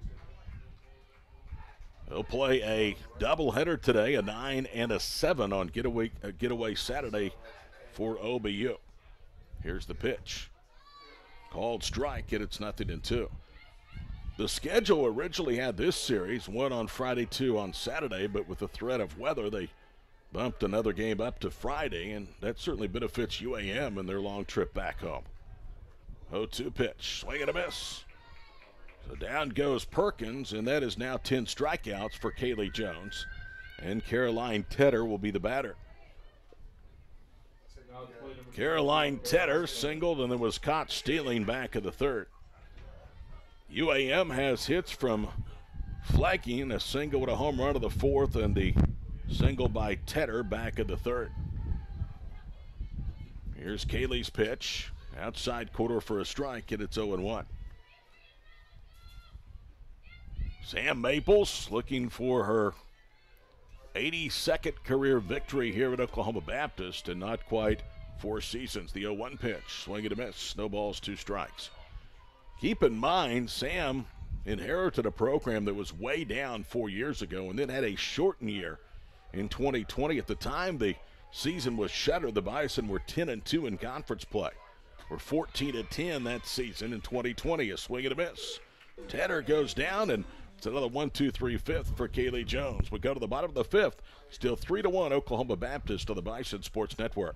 He'll play a doubleheader today, a nine and a seven on getaway, uh, getaway Saturday for O B U. Here's the pitch. Called strike, and it's nothing and two. The schedule originally had this series, one on Friday, two on Saturday, but with the threat of weather, they bumped another game up to Friday, and that certainly benefits U A M in their long trip back home. oh two pitch, swing and a miss. So down goes Perkins, and that is now ten strikeouts for Kaylee Jones, and Caroline Tedder will be the batter. Caroline Tedder singled and then was caught stealing back of the third. U A M has hits from Flagging, a single with a home run of the fourth, and the single by Tedder back of the third. Here's Kaylee's pitch. Outside quarter for a strike, and it's oh and one. Sam Maples looking for her eighty-second career victory here at Oklahoma Baptist, and not quite four seasons. The oh one pitch, swing and a miss, no balls, two strikes. Keep in mind, Sam inherited a program that was way down four years ago and then had a shortened year in twenty twenty. At the time the season was shuttered, the Bison were ten and two in conference play. We're fourteen and ten that season in twenty twenty. A swing and a miss. Tedder goes down, and it's another one two three fifth for Kaylee Jones. We go to the bottom of the fifth. Still three to one Oklahoma Baptist on the Bison Sports Network.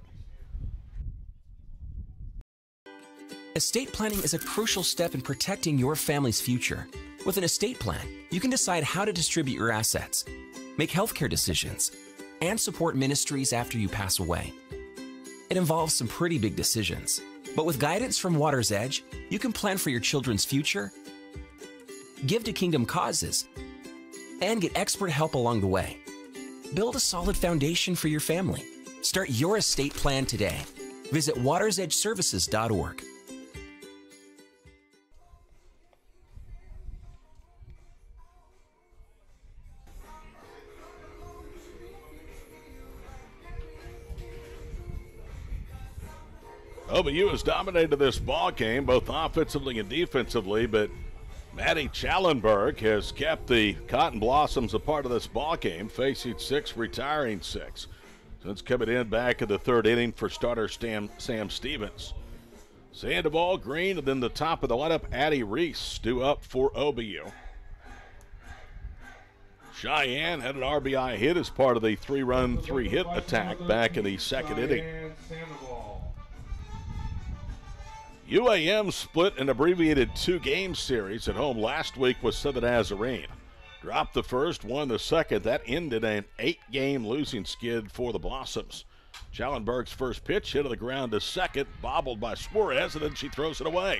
Estate planning is a crucial step in protecting your family's future. With an estate plan, you can decide how to distribute your assets, make healthcare decisions, and support ministries after you pass away. It involves some pretty big decisions, but with guidance from Water's Edge, you can plan for your children's future, give to kingdom causes, and get expert help along the way. Build a solid foundation for your family. Start your estate plan today. Visit waters edge services dot org. O B U has dominated this ball game, both offensively and defensively, but Maddie Challenberg has kept the Cotton Blossoms a part of this ball game, facing six, retiring six. Since coming in back in the third inning for starter Sam, Sam Stevens. Sandoval, Green, and then the top of the lineup, Addie Reese, due up for O B U. Cheyenne had an R B I hit as part of the three-run, three-hit attack back in the second inning. U A M split an abbreviated two-game series at home last week with Southern Nazarene. Dropped the first, won the second. That ended an eight-game losing skid for the Blossoms. Schallenberg's first pitch hit to the ground to second, bobbled by Suarez, and then she throws it away.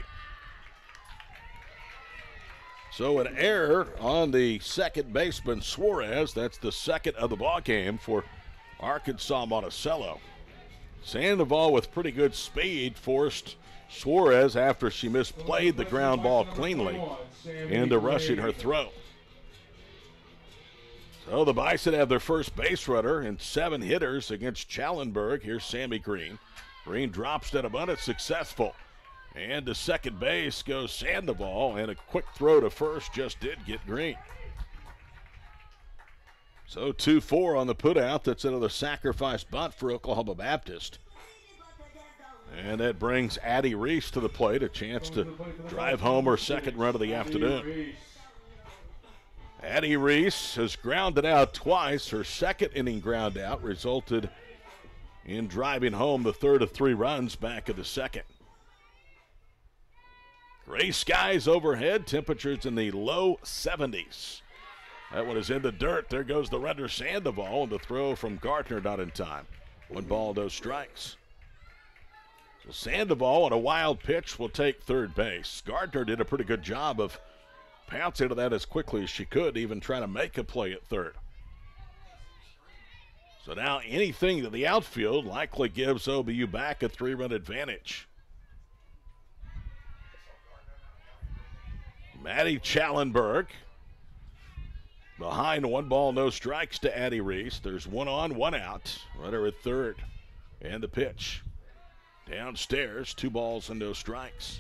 So an error on the second baseman, Suarez. That's the second of the ball game for Arkansas-Monticello. Sandoval, with pretty good speed, forced Suarez, after she misplayed the ground ball cleanly, into rushing her throw. So the Bison have their first base runner and seven hitters against Schallenberg. Here's Sammy Green. Green drops that abundance, successful. And to second base goes Sandoval, and a quick throw to first just did get Green. So two four on the putout. That's another sacrifice bunt for Oklahoma Baptist. And that brings Addie Reese to the plate, a chance to drive home her second run of the afternoon. Addie Reese has grounded out twice. Her second inning ground out resulted in driving home the third of three runs back of the second. Gray skies overhead, temperatures in the low seventies. That one is in the dirt. There goes the runner Sandoval, and the throw from Gardner not in time. One ball, no strikes. So Sandoval on a wild pitch will take third base. Gardner did a pretty good job of pouncing to that as quickly as she could, even trying to make a play at third. So now anything to the outfield likely gives O B U back a three-run advantage. Maddie Schallenberg behind, one ball, no strikes to Addie Reese. There's one on, one out. Runner at third. And the pitch. Downstairs, two balls and no strikes.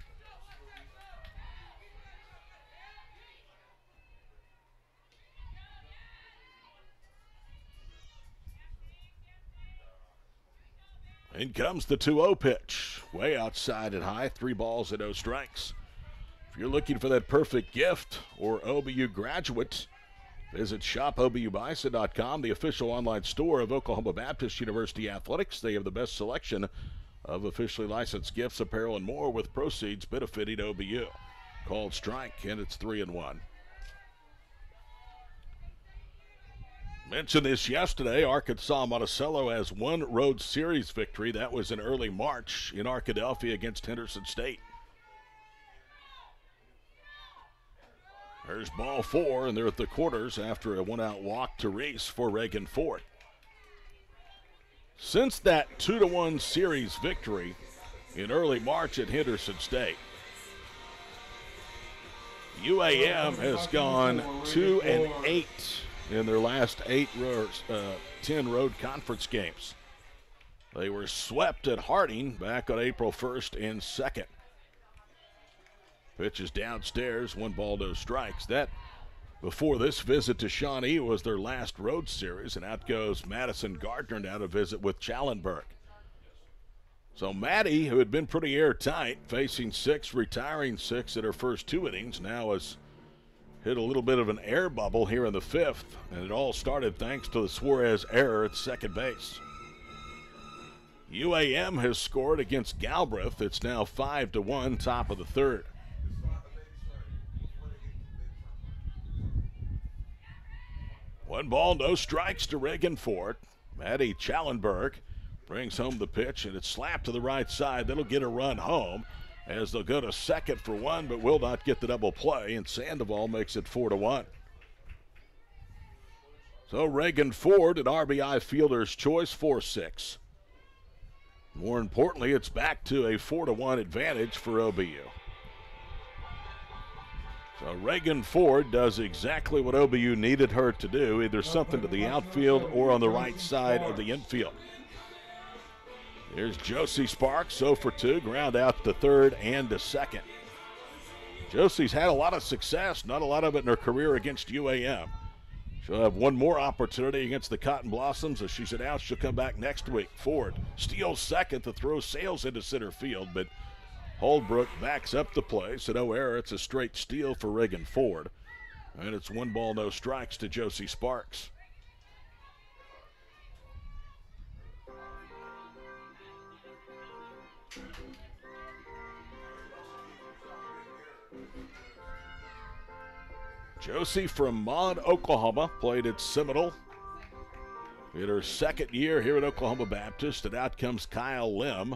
In comes the two oh pitch. Way outside and high, three balls and no strikes. If you're looking for that perfect gift or O B U graduate, visit shop O B U bison dot com, the official online store of Oklahoma Baptist University Athletics. They have the best selection of officially licensed gifts, apparel, and more, with proceeds benefiting O B U. Called strike, and it's three and one. Mentioned this yesterday, Arkansas-Monticello has one road series victory. That was in early March in Arkadelphia against Henderson State. There's ball four, and they're at the quarters after a one-out walk to Reese for Reagan Ford. Since that two to one series victory in early March at Henderson State, U A M has gone two and eight in their last eight road, uh, ten road conference games. They were swept at Harding back on April first and second. Pitch is downstairs, one ball, no strikes. That, before this visit to Shawnee, was their last road series, and out goes Madison Gardner now to visit with Schallenberg. So Maddie, who had been pretty airtight, facing six, retiring six at her first two innings, now has hit a little bit of an air bubble here in the fifth, and it all started thanks to the Suarez error at second base. U A M has scored against Galbraith. It's now five to one, top of the third. One ball, no strikes to Reagan Ford. Maddie Schallenberg brings home the pitch, and it's slapped to the right side. That'll get a run home as they'll go to second for one, but will not get the double play, and Sandoval makes it four to one. So Reagan Ford, an R B I fielder's choice, four six. More importantly, it's back to a four to one advantage for O B U. So Reagan Ford does exactly what O B U needed her to do, either something to the outfield or on the right side of the infield. Here's Josie Sparks, oh for two, ground out to third and to second. Josie's had a lot of success, not a lot of it in her career against U A M. She'll have one more opportunity against the Cotton Blossoms. As she's announced, she'll come back next week. Ford steals second to throw Sales into center field, but Holdbrook backs up the play, so no error. It's a straight steal for Reagan Ford. And it's one ball, no strikes to Josie Sparks. Josie from Maud, Oklahoma, played at Seminole in her second year here at Oklahoma Baptist, and out comes Kyle Lim.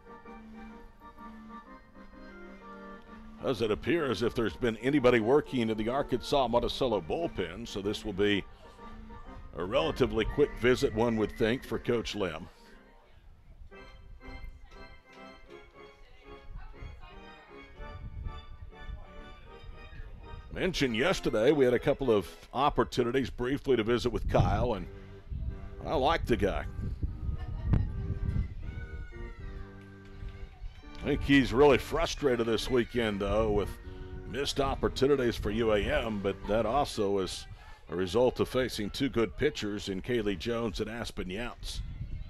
Does it appear as if there's been anybody working in the Arkansas-Monticello bullpen, so this will be a relatively quick visit, one would think, for Coach Lim. Mentioned yesterday, we had a couple of opportunities briefly to visit with Kyle, and I like the guy. I think he's really frustrated this weekend, though, with missed opportunities for U A M, but that also is a result of facing two good pitchers in Kaylee Jones and Aspen Younts.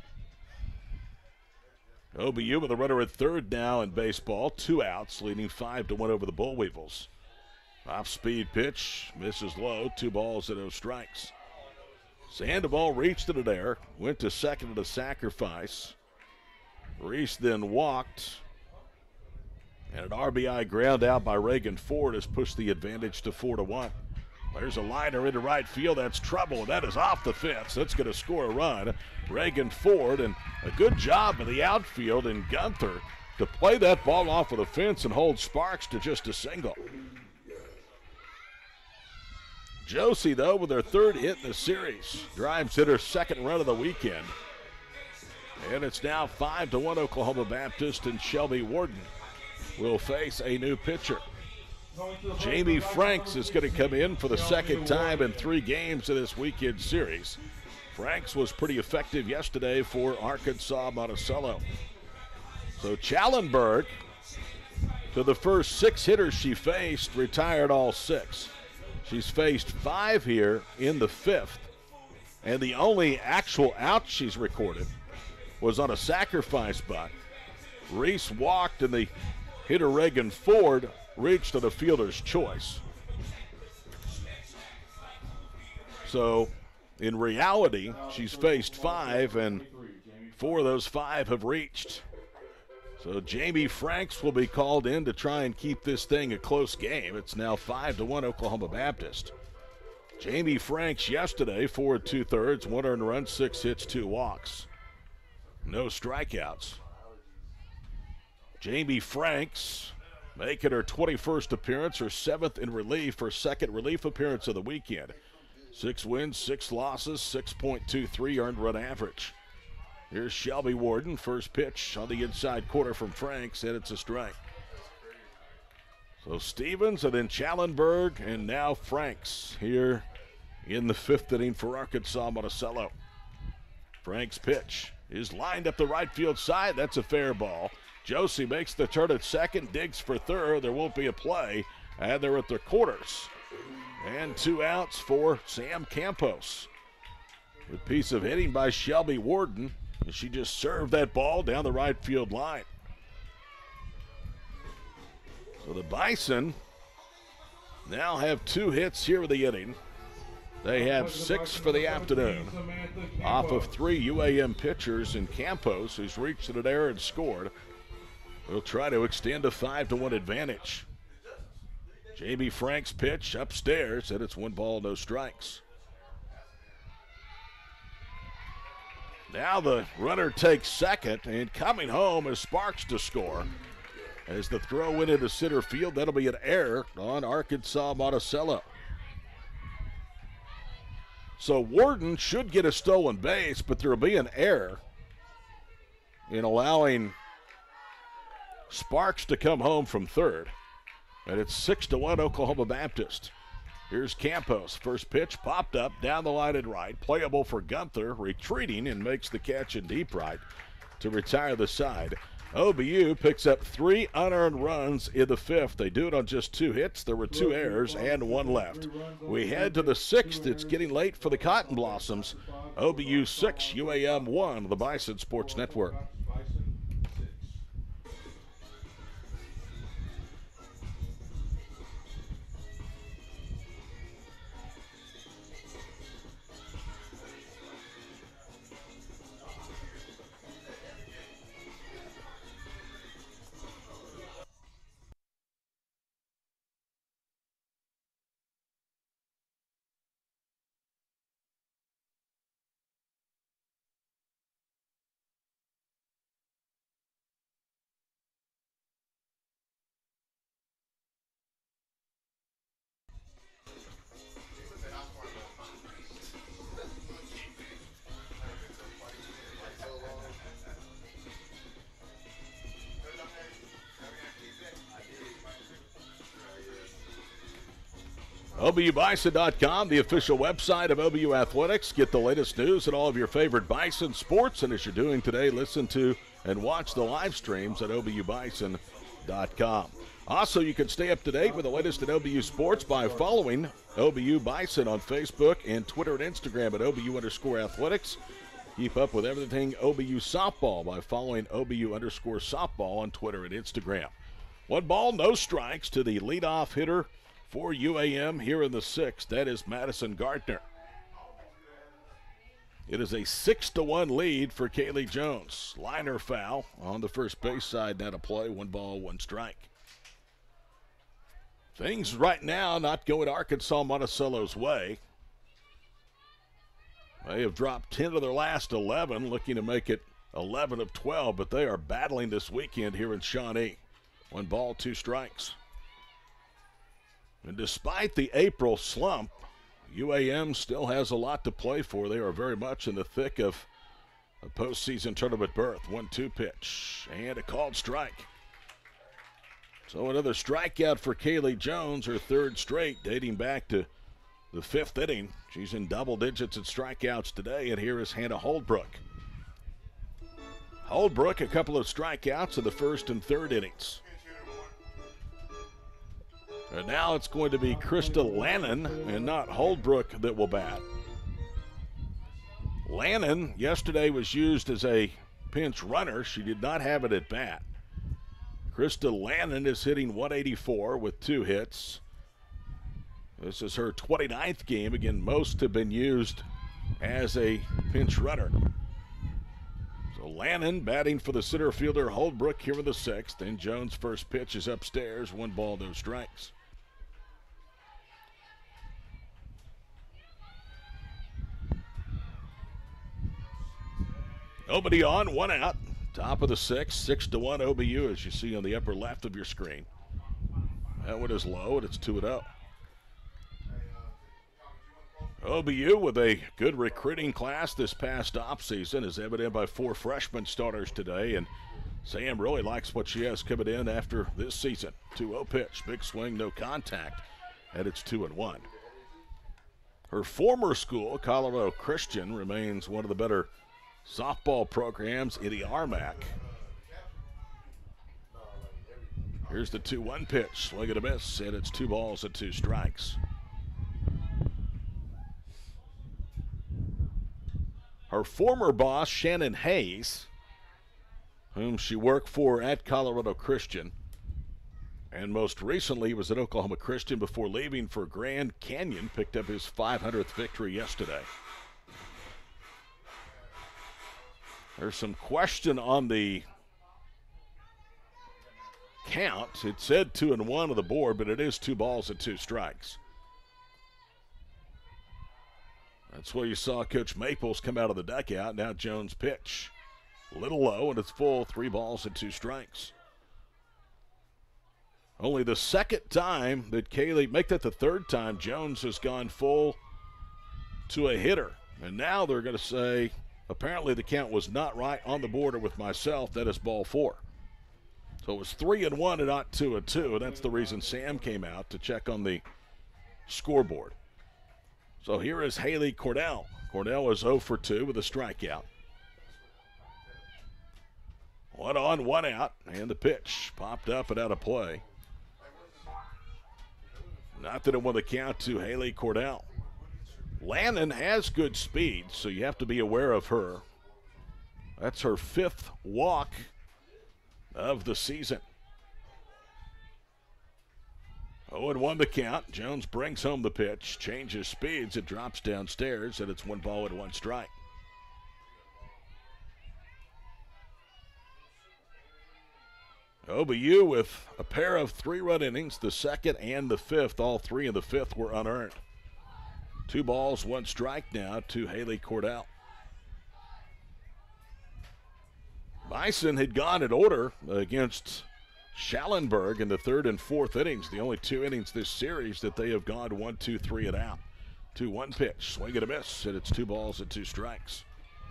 O B U with a runner at third now in baseball, two outs, leading five to one over the Bull Weevils. Off-speed pitch, misses low, two balls and no strikes. Sandoval reached it at air, went to second at a sacrifice. Reese then walked, and an R B I ground out by Reagan Ford has pushed the advantage to four to one. There's a liner into right field. That's trouble, and that is off the fence. That's going to score a run. Reagan Ford, and a good job of the outfield and Gunther to play that ball off of the fence and hold Sparks to just a single. Josie, though, with her third hit in the series, drives in her second run of the weekend. And it's now five to one Oklahoma Baptist, and Shelby Warden will face a new pitcher. Jamie Franks is going to come in for the second time in three games of this weekend series. Franks was pretty effective yesterday for Arkansas-Monticello. So Challenberg, to the first six hitters she faced, retired all six. She's faced five here in the fifth, and the only actual out she's recorded was on a sacrifice bunt. Reese walked, and the hitter Reagan Ford reached on a fielder's choice. So, in reality, she's faced five, and four of those five have reached. So Jamie Franks will be called in to try and keep this thing a close game. It's now five to one Oklahoma Baptist. Jamie Franks yesterday, four and two-thirds, one earned run, six hits, two walks. No strikeouts. Jamie Franks making her twenty-first appearance, her seventh in relief, her second relief appearance of the weekend. Six wins, six losses, six point two three earned run average. Here's Shelby Warden, first pitch on the inside corner from Franks, and it's a strike. So Stevens and then Challenberg, and now Franks here in the fifth inning for Arkansas-Monticello. Franks' pitch is lined up the right field side. That's a fair ball. Josie makes the turn at second, digs for third. There won't be a play, and they're at their quarters. And two outs for Sam Campos. Good piece of hitting by Shelby Warden. And she just served that ball down the right field line. So the Bison now have two hits here in the inning. They have six for the afternoon off of three U A M pitchers, and Campos, who's reached an error and scored, will try to extend a five to one advantage. Jamie Franks' pitch upstairs, and it's one ball, no strikes. Now the runner takes second, and coming home is Sparks to score. As the throw went into center field, that'll be an error on Arkansas-Monticello. So Warden should get a stolen base, but there will be an error in allowing Sparks to come home from third. And it's six to one Oklahoma Baptist. Here's Campos. First pitch popped up down the line and right. Playable for Gunther, retreating and makes the catch in deep right to retire the side. O B U picks up three unearned runs in the fifth. They do it on just two hits. There were two errors and one left. We head to the sixth. It's getting late for the Cotton Blossoms. O B U six, U A M one, the Bison Sports Network. O B U Bison dot com, the official website of O B U Athletics. Get the latest news and all of your favorite Bison sports. And as you're doing today, listen to and watch the live streams at O B U Bison dot com. Also, you can stay up to date with the latest in O B U sports by following O B U Bison on Facebook and Twitter and Instagram at O B U underscore athletics. Keep up with everything O B U softball by following O B U underscore softball on Twitter and Instagram. One ball, no strikes to the leadoff hitter for U A M here in the sixth. That is Madison Gardner. It is a six to one lead for Kaylee Jones. Liner foul on the first base side now to play. One ball, one strike. Things right now not going Arkansas-Monticello's way. They have dropped ten of their last eleven, looking to make it eleven of twelve, but they are battling this weekend here in Shawnee. One ball, two strikes. And despite the April slump, U A M still has a lot to play for. They are very much in the thick of a postseason tournament berth. one two pitch and a called strike. So another strikeout for Kaylee Jones, her third straight, dating back to the fifth inning. She's in double digits at strikeouts today, and here is Hannah Holdbrook. Holdbrook, a couple of strikeouts in the first and third innings. And now it's going to be Krista Lannon and not Holdbrook that will bat. Lannon yesterday was used as a pinch runner. She did not have it at bat. Krista Lannon is hitting one eighty-four with two hits. This is her twenty-ninth game. Again, most have been used as a pinch runner. So Lannon batting for the center fielder Holdbrook here in the sixth. And Jones' first pitch is upstairs. One ball, no strikes. Nobody on, one out. Top of the sixth, six to one O B U, as you see on the upper left of your screen. That one is low, and it's two and oh. O B U with a good recruiting class this past offseason, is evident by four freshman starters today, and Sam really likes what she has coming in after this season. two oh pitch, big swing, no contact, and it's two and one. Her former school, Colorado Christian, remains one of the better softball programs in the R M A C. Here's the two one pitch, swing and a miss, and it's two balls and two strikes. Her former boss, Shannon Hayes, whom she worked for at Colorado Christian, and most recently was at Oklahoma Christian before leaving for Grand Canyon, picked up his five hundredth victory yesterday. There's some question on the count. It said two and one on the board, but it is two balls and two strikes. That's where you saw Coach Maples come out of the dugout. Now Jones pitch. A little low, and it's full, three balls and two strikes. Only the second time that Kaylee, make that the third time, Jones has gone full to a hitter. And now they're going to say, apparently the count was not right on the board or with myself. That is ball four. So it was three and one and not two and two. And that's the reason Sam came out to check on the scoreboard. So here is Haley Cordell. Cordell is oh for two with a strikeout. One on, one out, and the pitch popped up and out of play. Not that it won the count to Haley Cordell. Lannon has good speed, so you have to be aware of her. That's her fifth walk of the season. oh and one the count. Jones brings home the pitch, changes speeds, it drops downstairs, and it's one ball and one strike. O B U with a pair of three-run innings, the second and the fifth. All three in the fifth were unearned. Two balls, one strike now to Haley Cordell. Bison had gone in order against Schallenberg in the third and fourth innings, the only two innings this series that they have gone one, two, three and out. two one pitch, swing and a miss, and it's two balls and two strikes.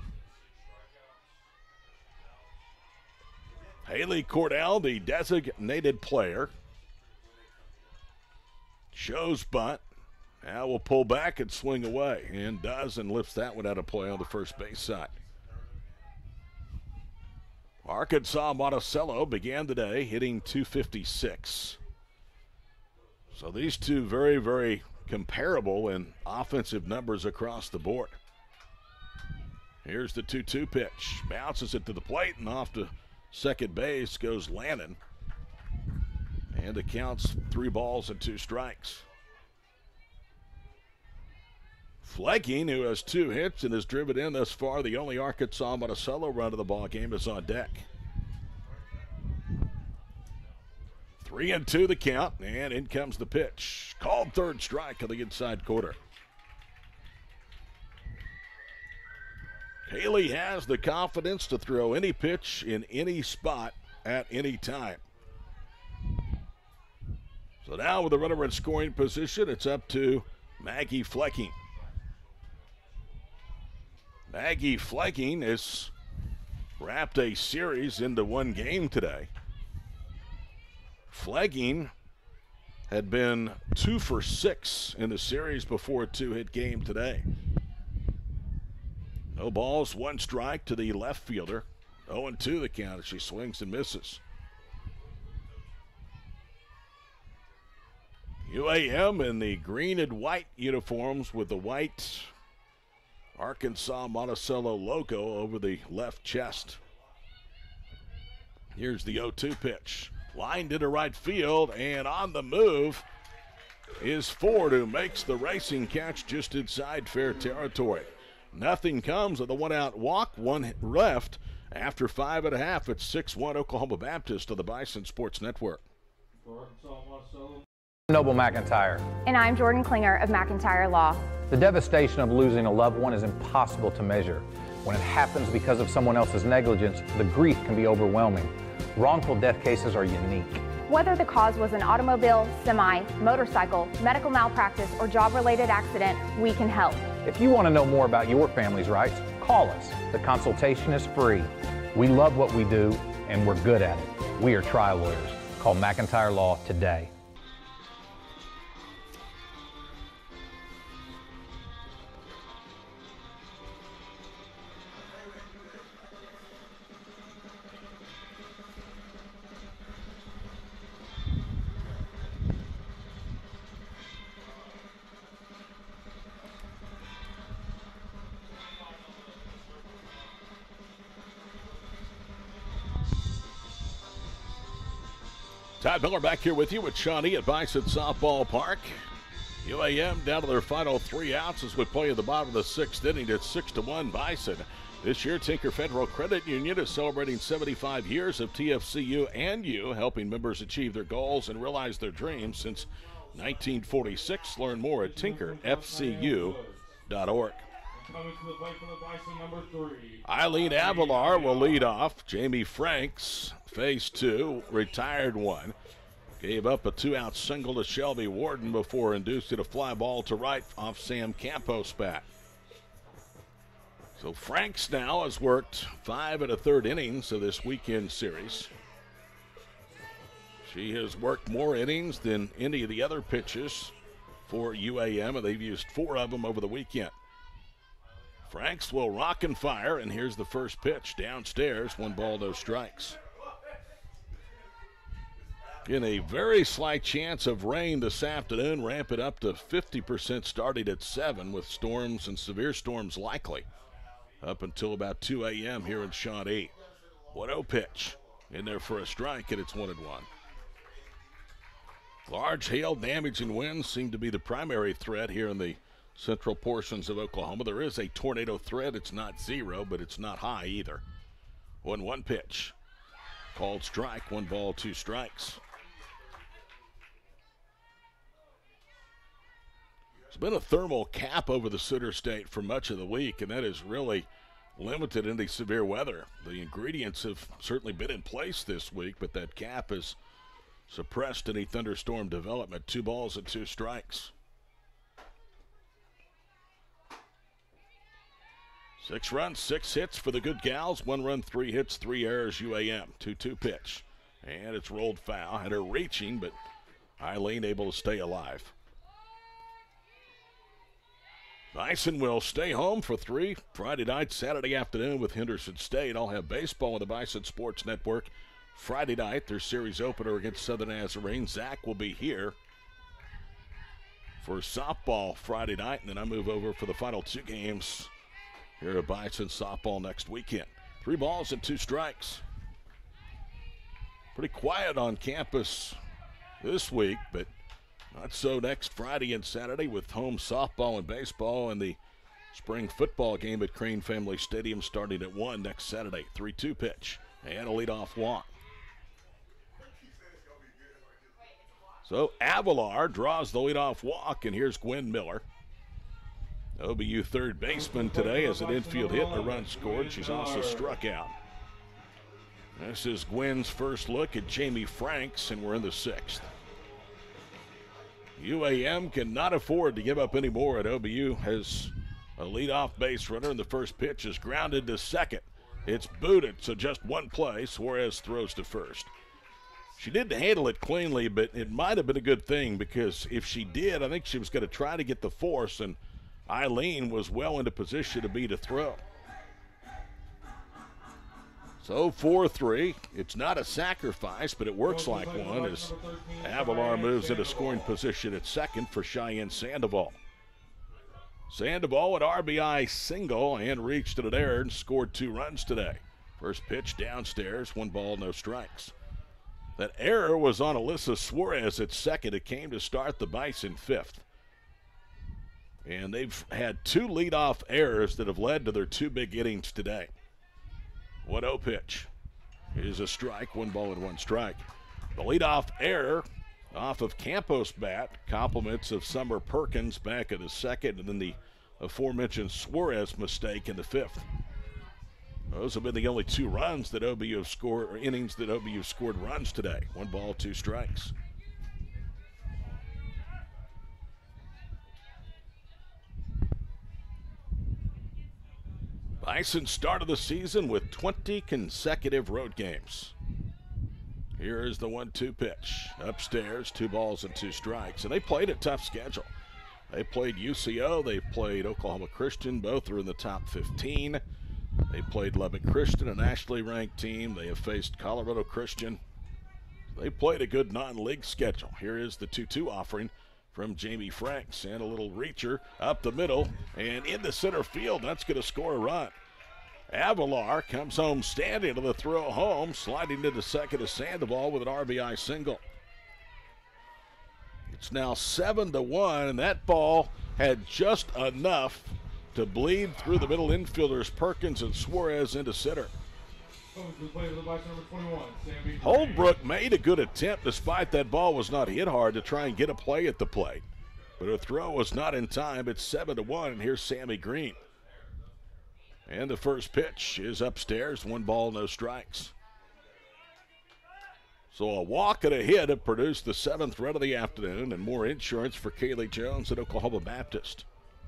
Haley Cordell, the designated player, shows bunt, Now will pull back and swing away, and does, and lifts that one out of play on the first base side. Arkansas-Monticello began the day hitting two fifty-six. So these two very, very comparable in offensive numbers across the board. Here's the two two pitch. Bounces it to the plate, and off to second base goes Lannon. And it counts three balls and two strikes. Flecking, who has two hits and has driven in thus far the only Arkansas-Monticello run of the ball game, is on deck. Three and two the count, and in comes the pitch. Called third strike on the inside quarter. Haley has the confidence to throw any pitch in any spot at any time. So now with the runner in scoring position, it's up to Maggie Flecking. Maggie Flecking has wrapped a series into one game today. Flecking had been two for six in the series before a two-hit game today. No balls, one strike to the left fielder. oh and two the count as she swings and misses. U A M in the green and white uniforms with the white Arkansas-Monticello logo over the left chest. Here's the oh two pitch. Lined into right field, and on the move is Ford, who makes the racing catch just inside fair territory. Nothing comes of the one-out walk, one left. After five and a half, it's six one Oklahoma Baptist of the Bison Sports Network. For Arkansas-Monticello. Noble McIntyre. And I'm Jordan Klinger of McIntyre Law. The devastation of losing a loved one is impossible to measure. When it happens because of someone else's negligence, the grief can be overwhelming. Wrongful death cases are unique. Whether the cause was an automobile, semi, motorcycle, medical malpractice, or job-related accident, we can help. If you want to know more about your family's rights, call us. The consultation is free. We love what we do, and we're good at it. We are trial lawyers. Call McIntyre Law today. Todd Miller back here with you with Shawnee at Bison Softball Park. U A M down to their final three outs as we play at the bottom of the sixth inning. It's six to one Bison. This year, Tinker Federal Credit Union is celebrating seventy-five years of T F C U and you, helping members achieve their goals and realize their dreams since nineteen forty-six. Learn more at tinker f c u dot org. Coming to the plate for the Bison, number three. Eileen Avalar will lead off. Jamie Franks, phase two, retired one. Gave up a two-out single to Shelby Warden before inducing a fly ball to right off Sam Campos' bat. So Franks now has worked five and a third innings of this weekend series. She has worked more innings than any of the other pitchers for U A M, and they've used four of them over the weekend. Franks will rock and fire, and here's the first pitch downstairs. One ball, no strikes. In a very slight chance of rain this afternoon, ramp it up to fifty percent starting at seven with storms and severe storms likely up until about two a m here in Shawnee. one oh pitch in there for a strike, and it's one and one. Large hail damage and winds seem to be the primary threat here in the central portions of Oklahoma. There is a tornado threat. It's not zero, but it's not high either. one one pitch. Called strike, one ball, two strikes. It's been a thermal cap over the Center State for much of the week, and that has really limited any severe weather. The ingredients have certainly been in place this week, but that cap has suppressed any thunderstorm development. Two balls and two strikes. Six runs, six hits for the good gals. One run, three hits, three errors, U A M. two two pitch. And it's rolled foul. Had her reaching, but Eileen able to stay alive. Bison will stay home for three Friday night, Saturday afternoon with Henderson State. I'll have baseball on the Bison Sports Network Friday night, their series opener against Southern Nazarene. Zach will be here for softball Friday night, and then I move over for the final two games here at Bison softball next weekend. Three balls and two strikes. Pretty quiet on campus this week, but not so next Friday and Saturday with home softball and baseball and the spring football game at Crane Family Stadium starting at one next Saturday. three two pitch and a leadoff walk. So Avalar draws the leadoff walk, and here's Gwen Miller. O B U third baseman today as an infield hit and a run scored. She's also struck out. This is Gwen's first look at Jamie Franks, and we're in the sixth. U A M cannot afford to give up any more, and O B U has a leadoff base runner, and the first pitch is grounded to second. It's booted, so just one play. Suarez throws to first. She didn't handle it cleanly, but it might have been a good thing, because if she did, I think she was going to try to get the force, and Eileen was well into position to beat a throw. So four three. It's not a sacrifice, but it works like one as Avalar moves into scoring position at second for Cheyenne Sandoval. Sandoval, an R B I single, and reached an error and scored two runs today. First pitch downstairs, one ball, no strikes. That error was on Alyssa Suarez at second. It came to start the Bison fifth. And they've had two leadoff errors that have led to their two big innings today. one oh pitch. Here's a strike, one ball and one strike. The leadoff error off of Campos' bat, compliments of Summer Perkins back in the second, and then the aforementioned Suarez mistake in the fifth. Those have been the only two runs that O B U have scored, or innings that O B U have scored runs today. One ball, two strikes. Bison started the season with twenty consecutive road games. Here is the one two pitch. Upstairs, two balls and two strikes. And they played a tough schedule. They played U C O, they played Oklahoma Christian. Both are in the top fifteen. They played Lubbock Christian, a nationally ranked team. They have faced Colorado Christian. They played a good non-league schedule. Here is the two two offering from Jamie Franks, and a little reacher up the middle and into center field. That's going to score a run. Avalar comes home standing to the throw home, sliding into second to Sandoval with an R B I single. It's now seven to one, and that ball had just enough to bleed through the middle infielders Perkins and Suarez into center. Holbrook made a good attempt despite that ball was not hit hard to try and get a play at the plate. But her throw was not in time. It's seven to one, and here's Sammy Green. And the first pitch is upstairs, one ball, no strikes. So a walk and a hit have produced the seventh run of the afternoon, and more insurance for Kaylee Jones at Oklahoma Baptist.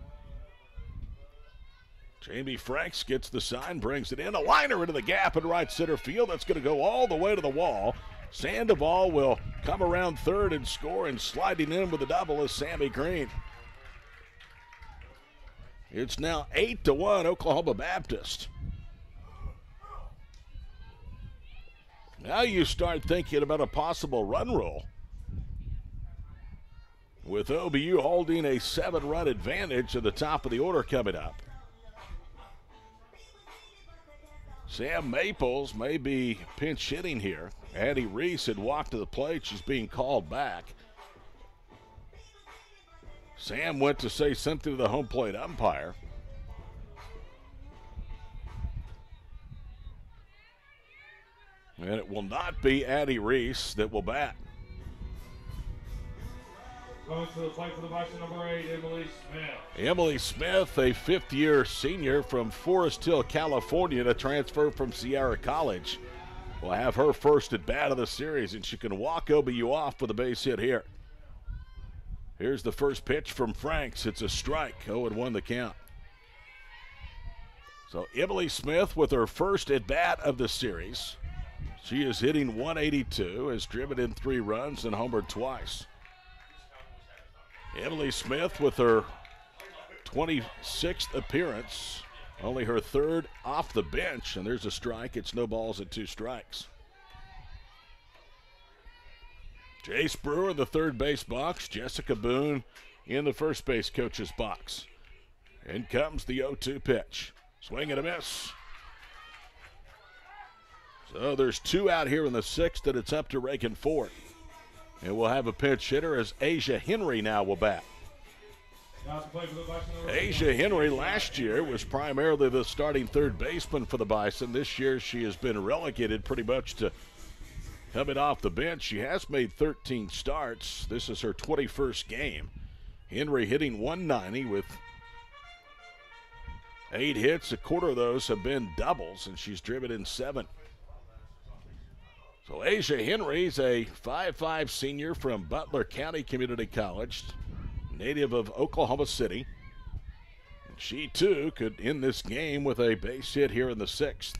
Jamie Franks gets the sign, brings it in. A liner into the gap in right center field. That's going to go all the way to the wall. Sandoval will come around third and score, and sliding in with a double is Sammy Green. It's now eight to one Oklahoma Baptist. Now you start thinking about a possible run rule, with O B U holding a seven-run advantage at the top of the order coming up. Sam Maples may be pinch hitting here. Addie Reese had walked to the plate. She's being called back. Sam went to say something to the home plate umpire. And it will not be Addie Reese that will bat. Going to the plate for the Bison, number eight, Emily Smith. Emily Smith, a fifth-year senior from Forest Hill, California, to transfer from Sierra College, will have her first at bat of the series, and she can walk O B U off with a base hit here. Here's the first pitch from Franks. It's a strike. oh and one the count. So Emily Smith with her first at bat of the series. She is hitting one eighty-two, has driven in three runs and homered twice. Emily Smith with her twenty-sixth appearance, only her third off the bench, and there's a strike. It's no balls and two strikes. Jace Brewer in the third base box, Jessica Boone in the first base coach's box. In comes the oh two pitch. Swing and a miss. So there's two out here in the sixth, and it's up to Reagan Ford. And we'll have a pinch hitter as Asia Henry now will bat. Asia Henry last year was primarily the starting third baseman for the Bison. This year she has been relegated pretty much to coming off the bench. She has made thirteen starts. This is her twenty-first game. Henry hitting one ninety with eight hits. A quarter of those have been doubles, and she's driven in seven. So Asia Henry's a five five senior from Butler County Community College, native of Oklahoma City. And she, too, could end this game with a base hit here in the sixth.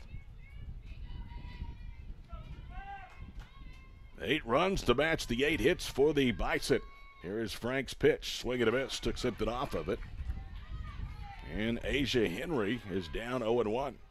Eight runs to match the eight hits for the Bison. Here is Frank's pitch. Swing and a miss. Took something off of it. And Asia Henry is down oh and one.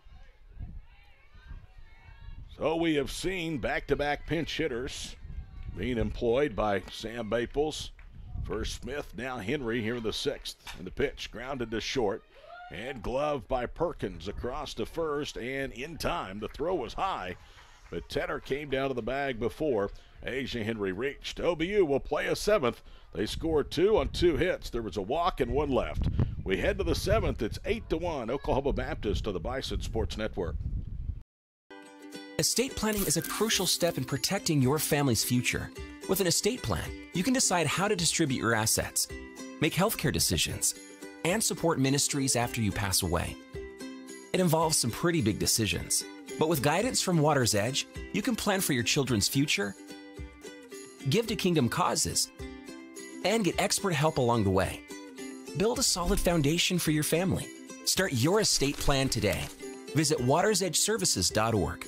So we have seen back-to-back pinch hitters being employed by Sam Maples. First Smith, now Henry here in the sixth. And the pitch grounded to short and gloved by Perkins across to first and in time. The throw was high, but Tedder came down to the bag before Asia Henry reached. O B U will play a seventh. They scored two on two hits. There was a walk and one left. We head to the seventh. It's eight to one. Oklahoma Baptist to the Bison Sports Network. Estate planning is a crucial step in protecting your family's future. With an estate plan, you can decide how to distribute your assets, make healthcare decisions, and support ministries after you pass away. It involves some pretty big decisions, but with guidance from Water's Edge, you can plan for your children's future, give to kingdom causes, and get expert help along the way. Build a solid foundation for your family. Start your estate plan today. Visit waters edge services dot org.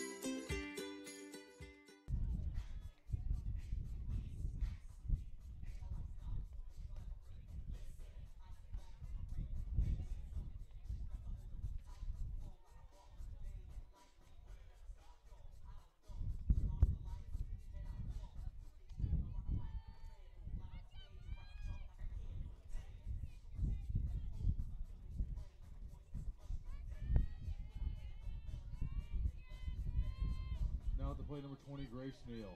To play number twenty, Grace Neal.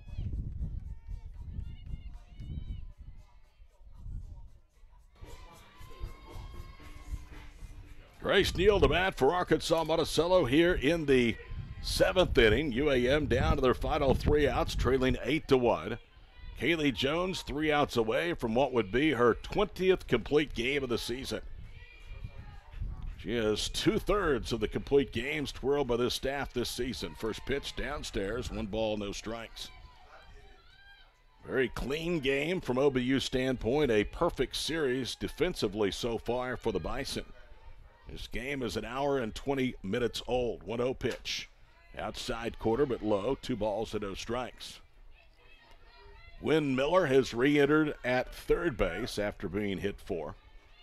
Grace Neal to bat for Arkansas-Monticello here in the seventh inning. U A M down to their final three outs, trailing eight to one. Kaylee Jones three outs away from what would be her twentieth complete game of the season. She has two-thirds of the complete games twirled by this staff this season. First pitch downstairs, one ball, no strikes. Very clean game from O B U standpoint. A perfect series defensively so far for the Bison. This game is an hour and twenty minutes old. one oh pitch. Outside quarter, but low. Two balls and no strikes. Wynn Miller has re-entered at third base after being hit for.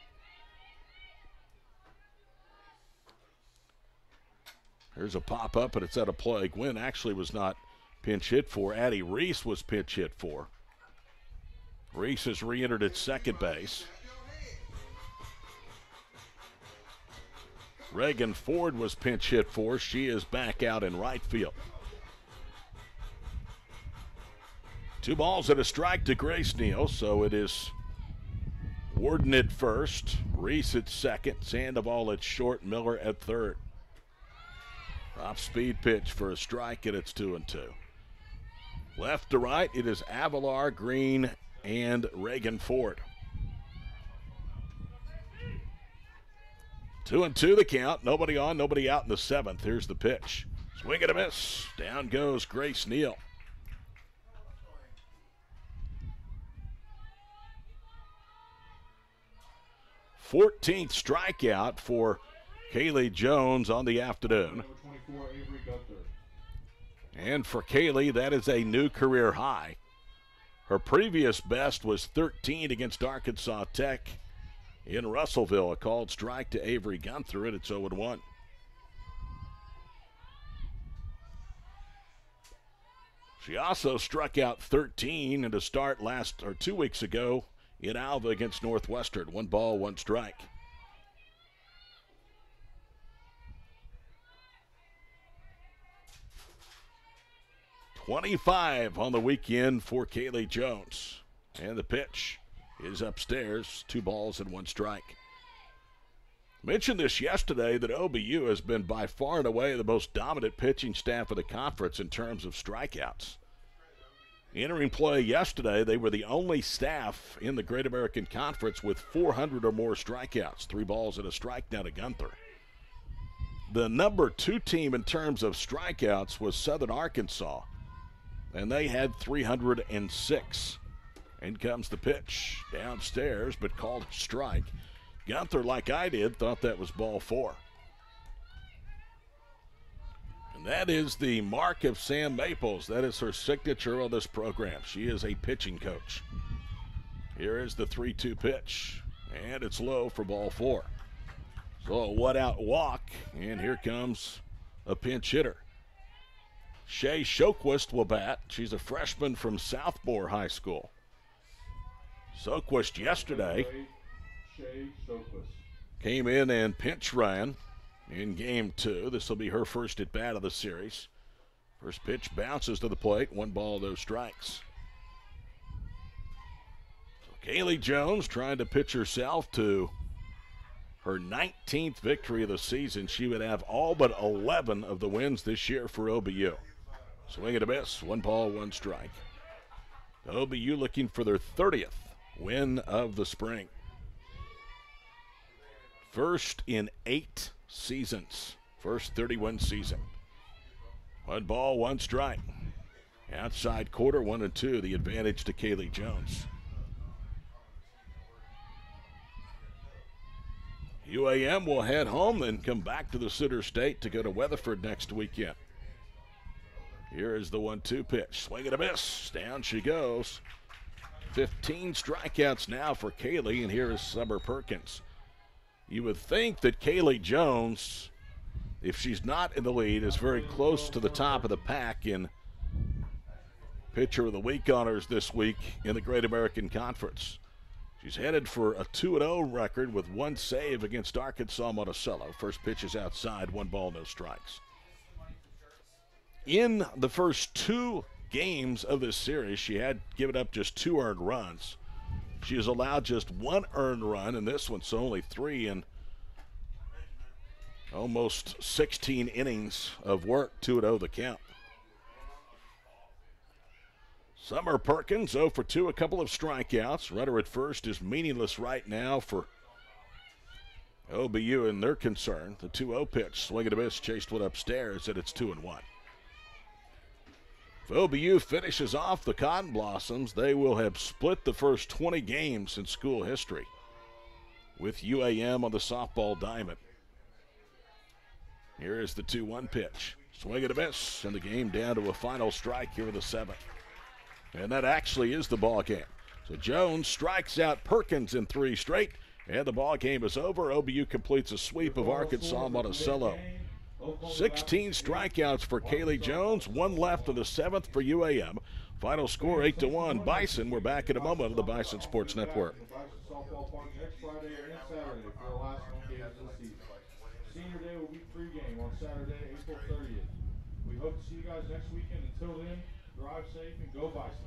Here's a pop-up, and it's out of play. Gwynn actually was not pinch hit for. Addie Reese was pinch hit for. Reese has re-entered at second base. Reagan Ford was pinch hit for. She is back out in right field. Two balls and a strike to Grace Neal, so it is Warden at first, Reese at second, Sandoval at short, Miller at third. Off-speed pitch for a strike, and it's two and two. Left to right, it is Avalar, Green, and Reagan Ford. Two and two the count. Nobody on, nobody out in the seventh. Here's the pitch. Swing and a miss. Down goes Grace Neal. fourteenth strikeout for Kaylee Jones on the afternoon. And for Kaylee, that is a new career high. Her previous best was thirteen against Arkansas Tech In Russellville, a called strike to Avery Gunther, and it's oh and one. She also struck out thirteen in a start last or two weeks ago in Alva against Northwestern. One ball, one strike. twenty-five on the weekend for Kaylee Jones. And the pitch is upstairs. Two balls and one strike. Mentioned this yesterday that O B U has been by far and away the most dominant pitching staff of the conference in terms of strikeouts. Entering play yesterday, they were the only staff in the Great American Conference with four hundred or more strikeouts. Three balls and a strike now to Gunther. The number two team in terms of strikeouts was Southern Arkansas, and they had three hundred six. In comes the pitch downstairs, but called a strike. Gunther, like I did, thought that was ball four. And that is the mark of Sam Maples. That is her signature on this program. She is a pitching coach. Here is the three two pitch, and it's low for ball four. So a one-out walk, and here comes a pinch hitter. Shay Shoquist will bat. She's a freshman from Southmore High School. Shoquist yesterday came in and pinch ran in game two. This will be her first at bat of the series. First pitch bounces to the plate. One ball, no strikes. So Kaylee Jones trying to pitch herself to her nineteenth victory of the season. She would have all but eleven of the wins this year for O B U. Swing and a miss. One ball, one strike. O B U looking for their thirtieth win of the spring. First in eight seasons. First thirty-win season. One ball, one strike. Outside quarter, one and two. The advantage to Kaylee Jones. U A M will head home, then come back to the Center State to go to Weatherford next weekend. Here is the one two pitch. Swing and a miss. Down she goes. fifteen strikeouts now for Kaylee, and here is Summer Perkins. You would think that Kaylee Jones, if she's not in the lead, is very close to the top of the pack in Pitcher of the Week honors this week in the Great American Conference. She's headed for a two and oh record with one save against Arkansas-Monticello. First pitch is outside, one ball, no strikes. In the first two games of this series, she had given up just two earned runs. She has allowed just one earned run in this one, so only three in almost sixteen innings of work. two and oh the count. Summer Perkins, oh for two, a couple of strikeouts. Runner at first is meaningless right now for O B U and they're concerned. The two oh pitch, swing and a miss, chased one upstairs, and it's two and one. If O B U finishes off the Cotton Blossoms, they will have split the first twenty games in school history with U A M on the softball diamond. Here is the two one pitch. Swing and a miss, and the game down to a final strike here in the seventh. And that actually is the ball game. So Jones strikes out Perkins in three straight, and the ball game is over. O B U completes a sweep of Arkansas-Monticello. sixteen strikeouts for Kaylee Jones, one left in the seventh for U A M. Final score eight to one. Bison, we're back in a moment on the Bison Sports Network. Softball Park next Friday and Saturday for the last home games of the season. Senior Day will be pregame on Saturday, April thirtieth. We hope to see you guys next weekend. Until then, drive safe and go Bison.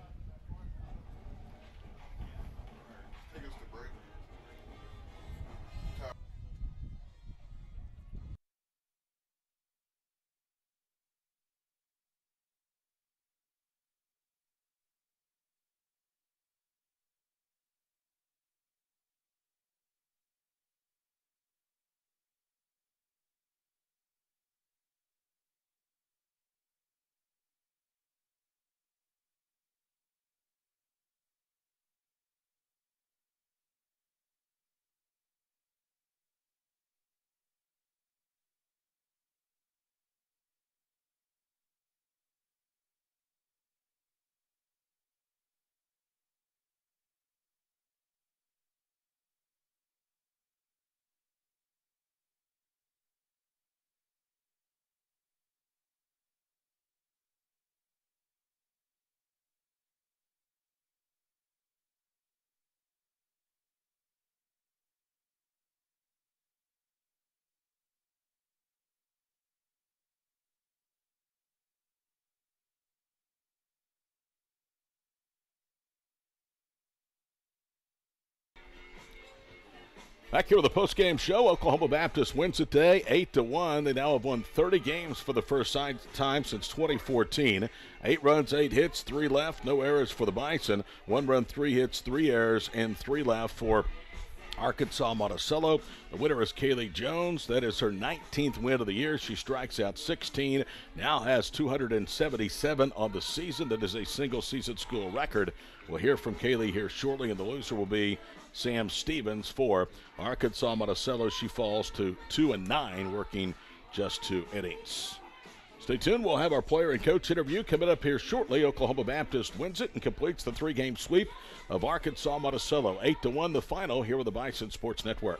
Back here with the post-game show, Oklahoma Baptist wins it today, eight to one. They now have won thirty games for the first time since twenty fourteen. Eight runs, eight hits, three left, no errors for the Bison. One run, three hits, three errors, and three left for Arkansas-Monticello. The winner is Kaylee Jones. That is her nineteenth win of the year. She strikes out sixteen, now has two hundred seventy-seven on the season. That is a single-season school record. We'll hear from Kaylee here shortly, and the loser will be Sam Stevens for Arkansas-Monticello. She falls to two and nine, working just two innings. Stay tuned. We'll have our player and coach interview coming up here shortly. Oklahoma Baptist wins it and completes the three-game sweep of Arkansas-Monticello. eight to one the final here with the Bison Sports Network.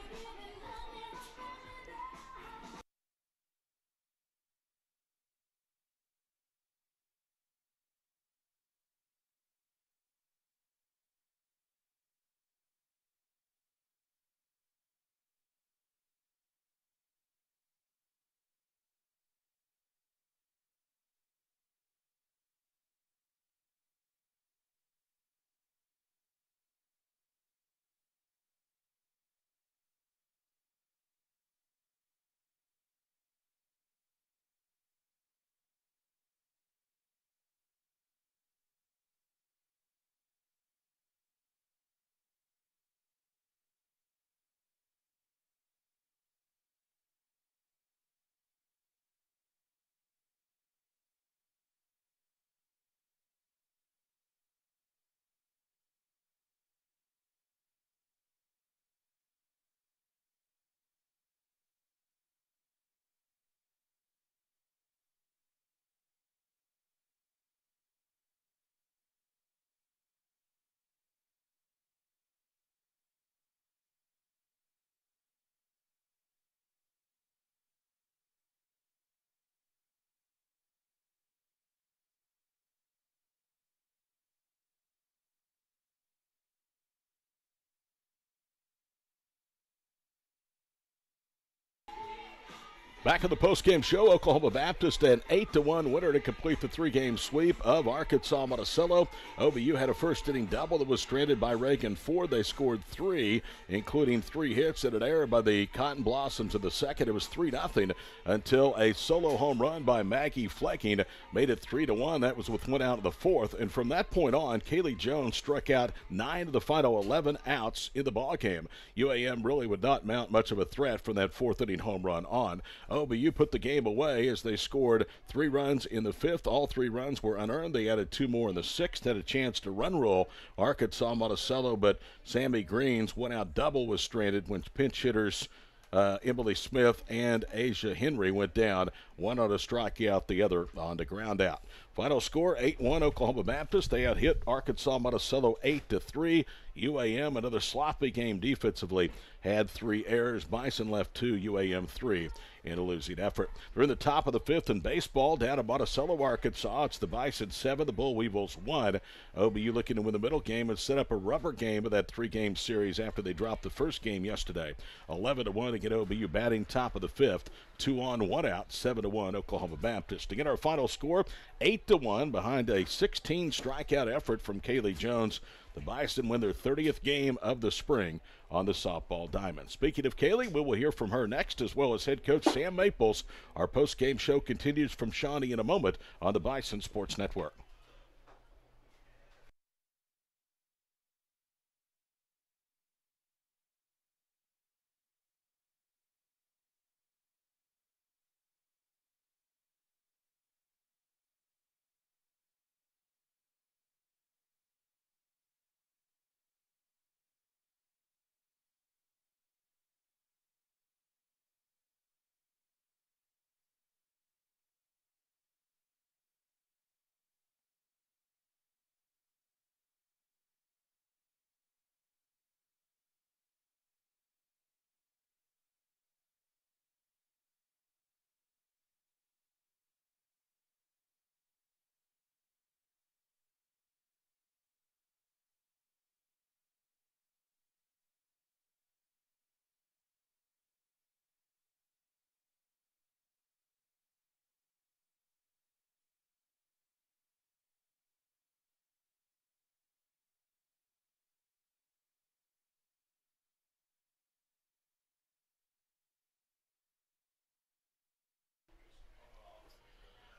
Back in the postgame show, Oklahoma Baptist an eight to one winner to complete the three-game sweep of Arkansas-Monticello. O B U had a first-inning double that was stranded by Reagan Ford. They scored three, including three hits and an error by the Cotton Blossoms in the second. It was three nothing until a solo home run by Maggie Flecking made it three to one. That was with one out of the fourth. And from that point on, Kaylee Jones struck out nine of the final eleven outs in the ballgame. U A M really would not mount much of a threat from that fourth-inning home run on. O B U put the game away as they scored three runs in the fifth. All three runs were unearned. They added two more in the sixth, had a chance to run roll Arkansas-Monticello, but Sammy Green's one-out double was stranded when pinch hitters Uh, Emily Smith and Asia Henry went down, one on a strikeout, the other on the ground out. Final score, eight one Oklahoma Baptist. They out hit Arkansas-Monticello eight to three. U A M, another sloppy game defensively, had three errors. Bison left two, U A M three in a losing effort. They're in the top of the fifth in baseball down at Monticello, Arkansas. It's the Bison seven, the Bull Weevils one. O B U looking to win the middle game and set up a rubber game of that three-game series after they dropped the first game yesterday. eleven to one to get O B U batting top of the fifth. Two on, one out, seven to one Oklahoma Baptist. Again, our final score, eight to one behind a sixteen strikeout effort from Kaylee Jones. The Bison win their thirtieth game of the spring on the softball diamond. Speaking of Kaylee, we will hear from her next, as well as head coach Sam Maples. Our post-game show continues from Shawnee in a moment on the Bison Sports Network.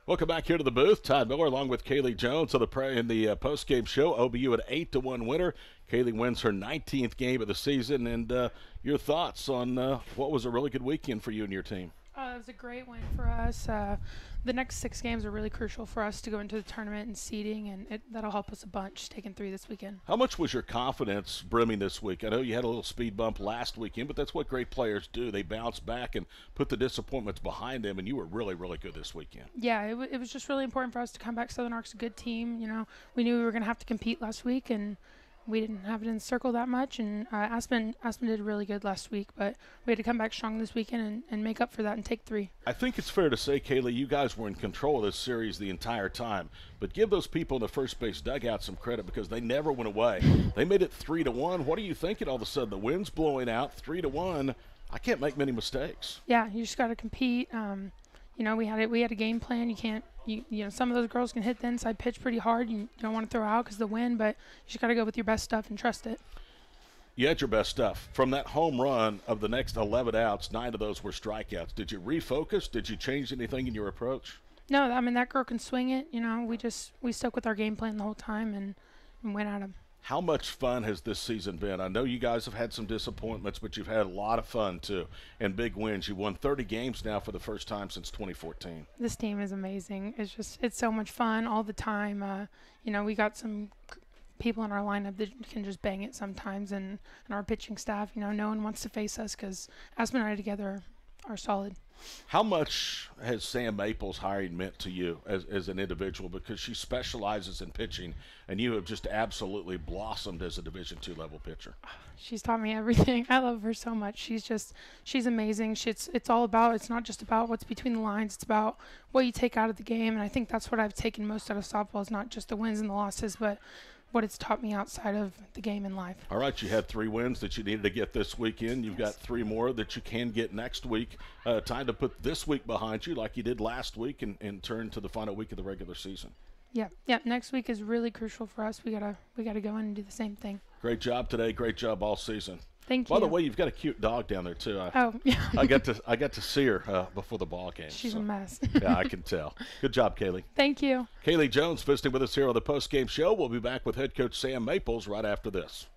Welcome back here to the booth. Todd Miller along with Kaylee Jones on the pre- in the uh, post-game show. O B U an eight to one winner. Kaylee wins her nineteenth game of the season. And uh, your thoughts on uh, what was a really good weekend for you and your team? Uh, it was a great win for us. Uh, the next six games are really crucial for us to go into the tournament and seeding, and it, that'll help us a bunch taking three this weekend. How much was your confidence brimming this week? I know you had a little speed bump last weekend, but that's what great players do. They bounce back and put the disappointments behind them, and you were really, really good this weekend. Yeah, it, w- it was just really important for us to come back. Southern Ark's a good team. You know, we knew we were going to have to compete last week, and we didn't have it in the circle that much, and uh, Aspen Aspen did really good last week, but we had to come back strong this weekend and, and make up for that and take three. I think it's fair to say, Kaylee, you guys were in control of this series the entire time, but give those people in the first base dugout some credit because they never went away. They made it three to one. What are you thinking all of a sudden? The wind's blowing out, three to one. I can't make many mistakes. Yeah, you just got to compete. Um, you know, we had it. We had a game plan. You can't. You, you know, some of those girls can hit the inside pitch pretty hard. You don't want to throw out because of the wind, but you just got to go with your best stuff and trust it. You had your best stuff. From that home run of the next eleven outs, nine of those were strikeouts. Did you refocus? Did you change anything in your approach? No, I mean, that girl can swing it. You know, we just we stuck with our game plan the whole time and, and went at them. How much fun has this season been? I know you guys have had some disappointments, but you've had a lot of fun, too, and big wins. You won thirty games now for the first time since twenty fourteen. This team is amazing. It's just it's so much fun all the time. Uh, you know, we got some people in our lineup that can just bang it sometimes, and, and our pitching staff, you know, no one wants to face us because Aspen and I together are solid. How much has Sam Maples' hiring meant to you as, as an individual? Because she specializes in pitching, and you have just absolutely blossomed as a Division two level pitcher. She's taught me everything. I love her so much. She's just, she's amazing. She, it's, it's all about, it's not just about what's between the lines. It's about what you take out of the game, and I think that's what I've taken most out of softball is not just the wins and the losses, but what it's taught me outside of the game in life. All right, you had three wins that you needed to get this weekend. You've yes. got three more that you can get next week. Uh, time to put this week behind you like you did last week and, and turn to the final week of the regular season. Yeah, yeah. Next week is really crucial for us. We gotta we gotta go in and do the same thing. Great job today. Great job all season. Thank By you. By the way, you've got a cute dog down there too. I, oh yeah. I got to I got to see her uh, before the ball game. She's so. a mess. Yeah, I can tell. Good job, Kaylee. Thank you. Kaylee Jones visiting with us here on the post-game show. We'll be back with head coach Sam Maples right after this.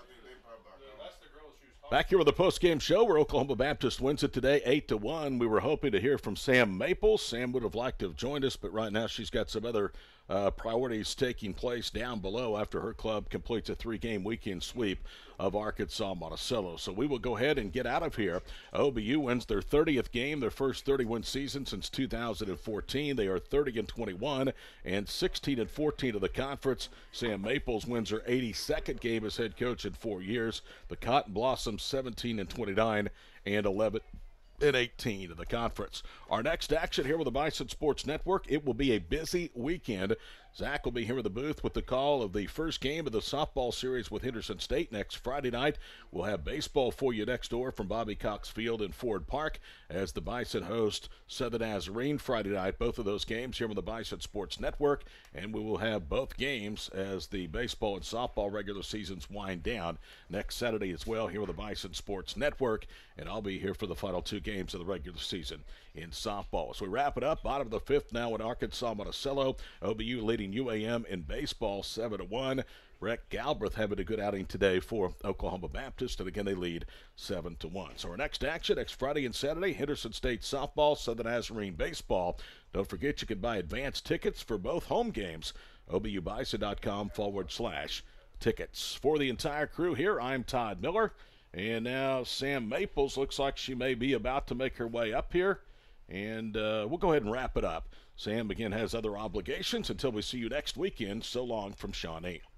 think they probably about Yeah, gone. that's the girl she was talking Back here with the post-game show where Oklahoma Baptist wins it today eight to one. We were hoping to hear from Sam Maples. Sam would have liked to have joined us, but right now she's got some other uh, priorities taking place down below after her club completes a three-game weekend sweep of Arkansas-Monticello. So we will go ahead and get out of here. O B U wins their thirtieth game, their first thirty-one season since two thousand fourteen. They are thirty and twenty-one and sixteen and fourteen of the conference. Sam Maples wins her eighty-second game as head coach in four years. The Cotton Blossoms seventeen and twenty-nine and eleven and eighteen of the conference. Our next action here with the Bison Sports Network, it will be a busy weekend. Zach will be here in the booth with the call of the first game of the softball series with Henderson State next Friday night. We'll have baseball for you next door from Bobby Cox Field in Ford Park as the Bison host Southern Nazarene Friday night. Both of those games here on the Bison Sports Network, and we will have both games as the baseball and softball regular seasons wind down next Saturday as well here with the Bison Sports Network, and I'll be here for the final two games of the regular season in softball. So we wrap it up, bottom of the fifth now in Arkansas-Monticello. O B U leading U A M in baseball seven to one. Brett Galbraith having a good outing today for Oklahoma Baptist, and again they lead seven to one. So our next action next Friday and Saturday, Henderson State softball, Southern Nazarene baseball. Don't forget you can buy advance tickets for both home games. obubison.com forward slash tickets. For the entire crew here, I'm Todd Miller, and now Sam Maples looks like she may be about to make her way up here, and uh, we'll go ahead and wrap it up. Sam again has other obligations until we see you next weekend. So long from Shawnee.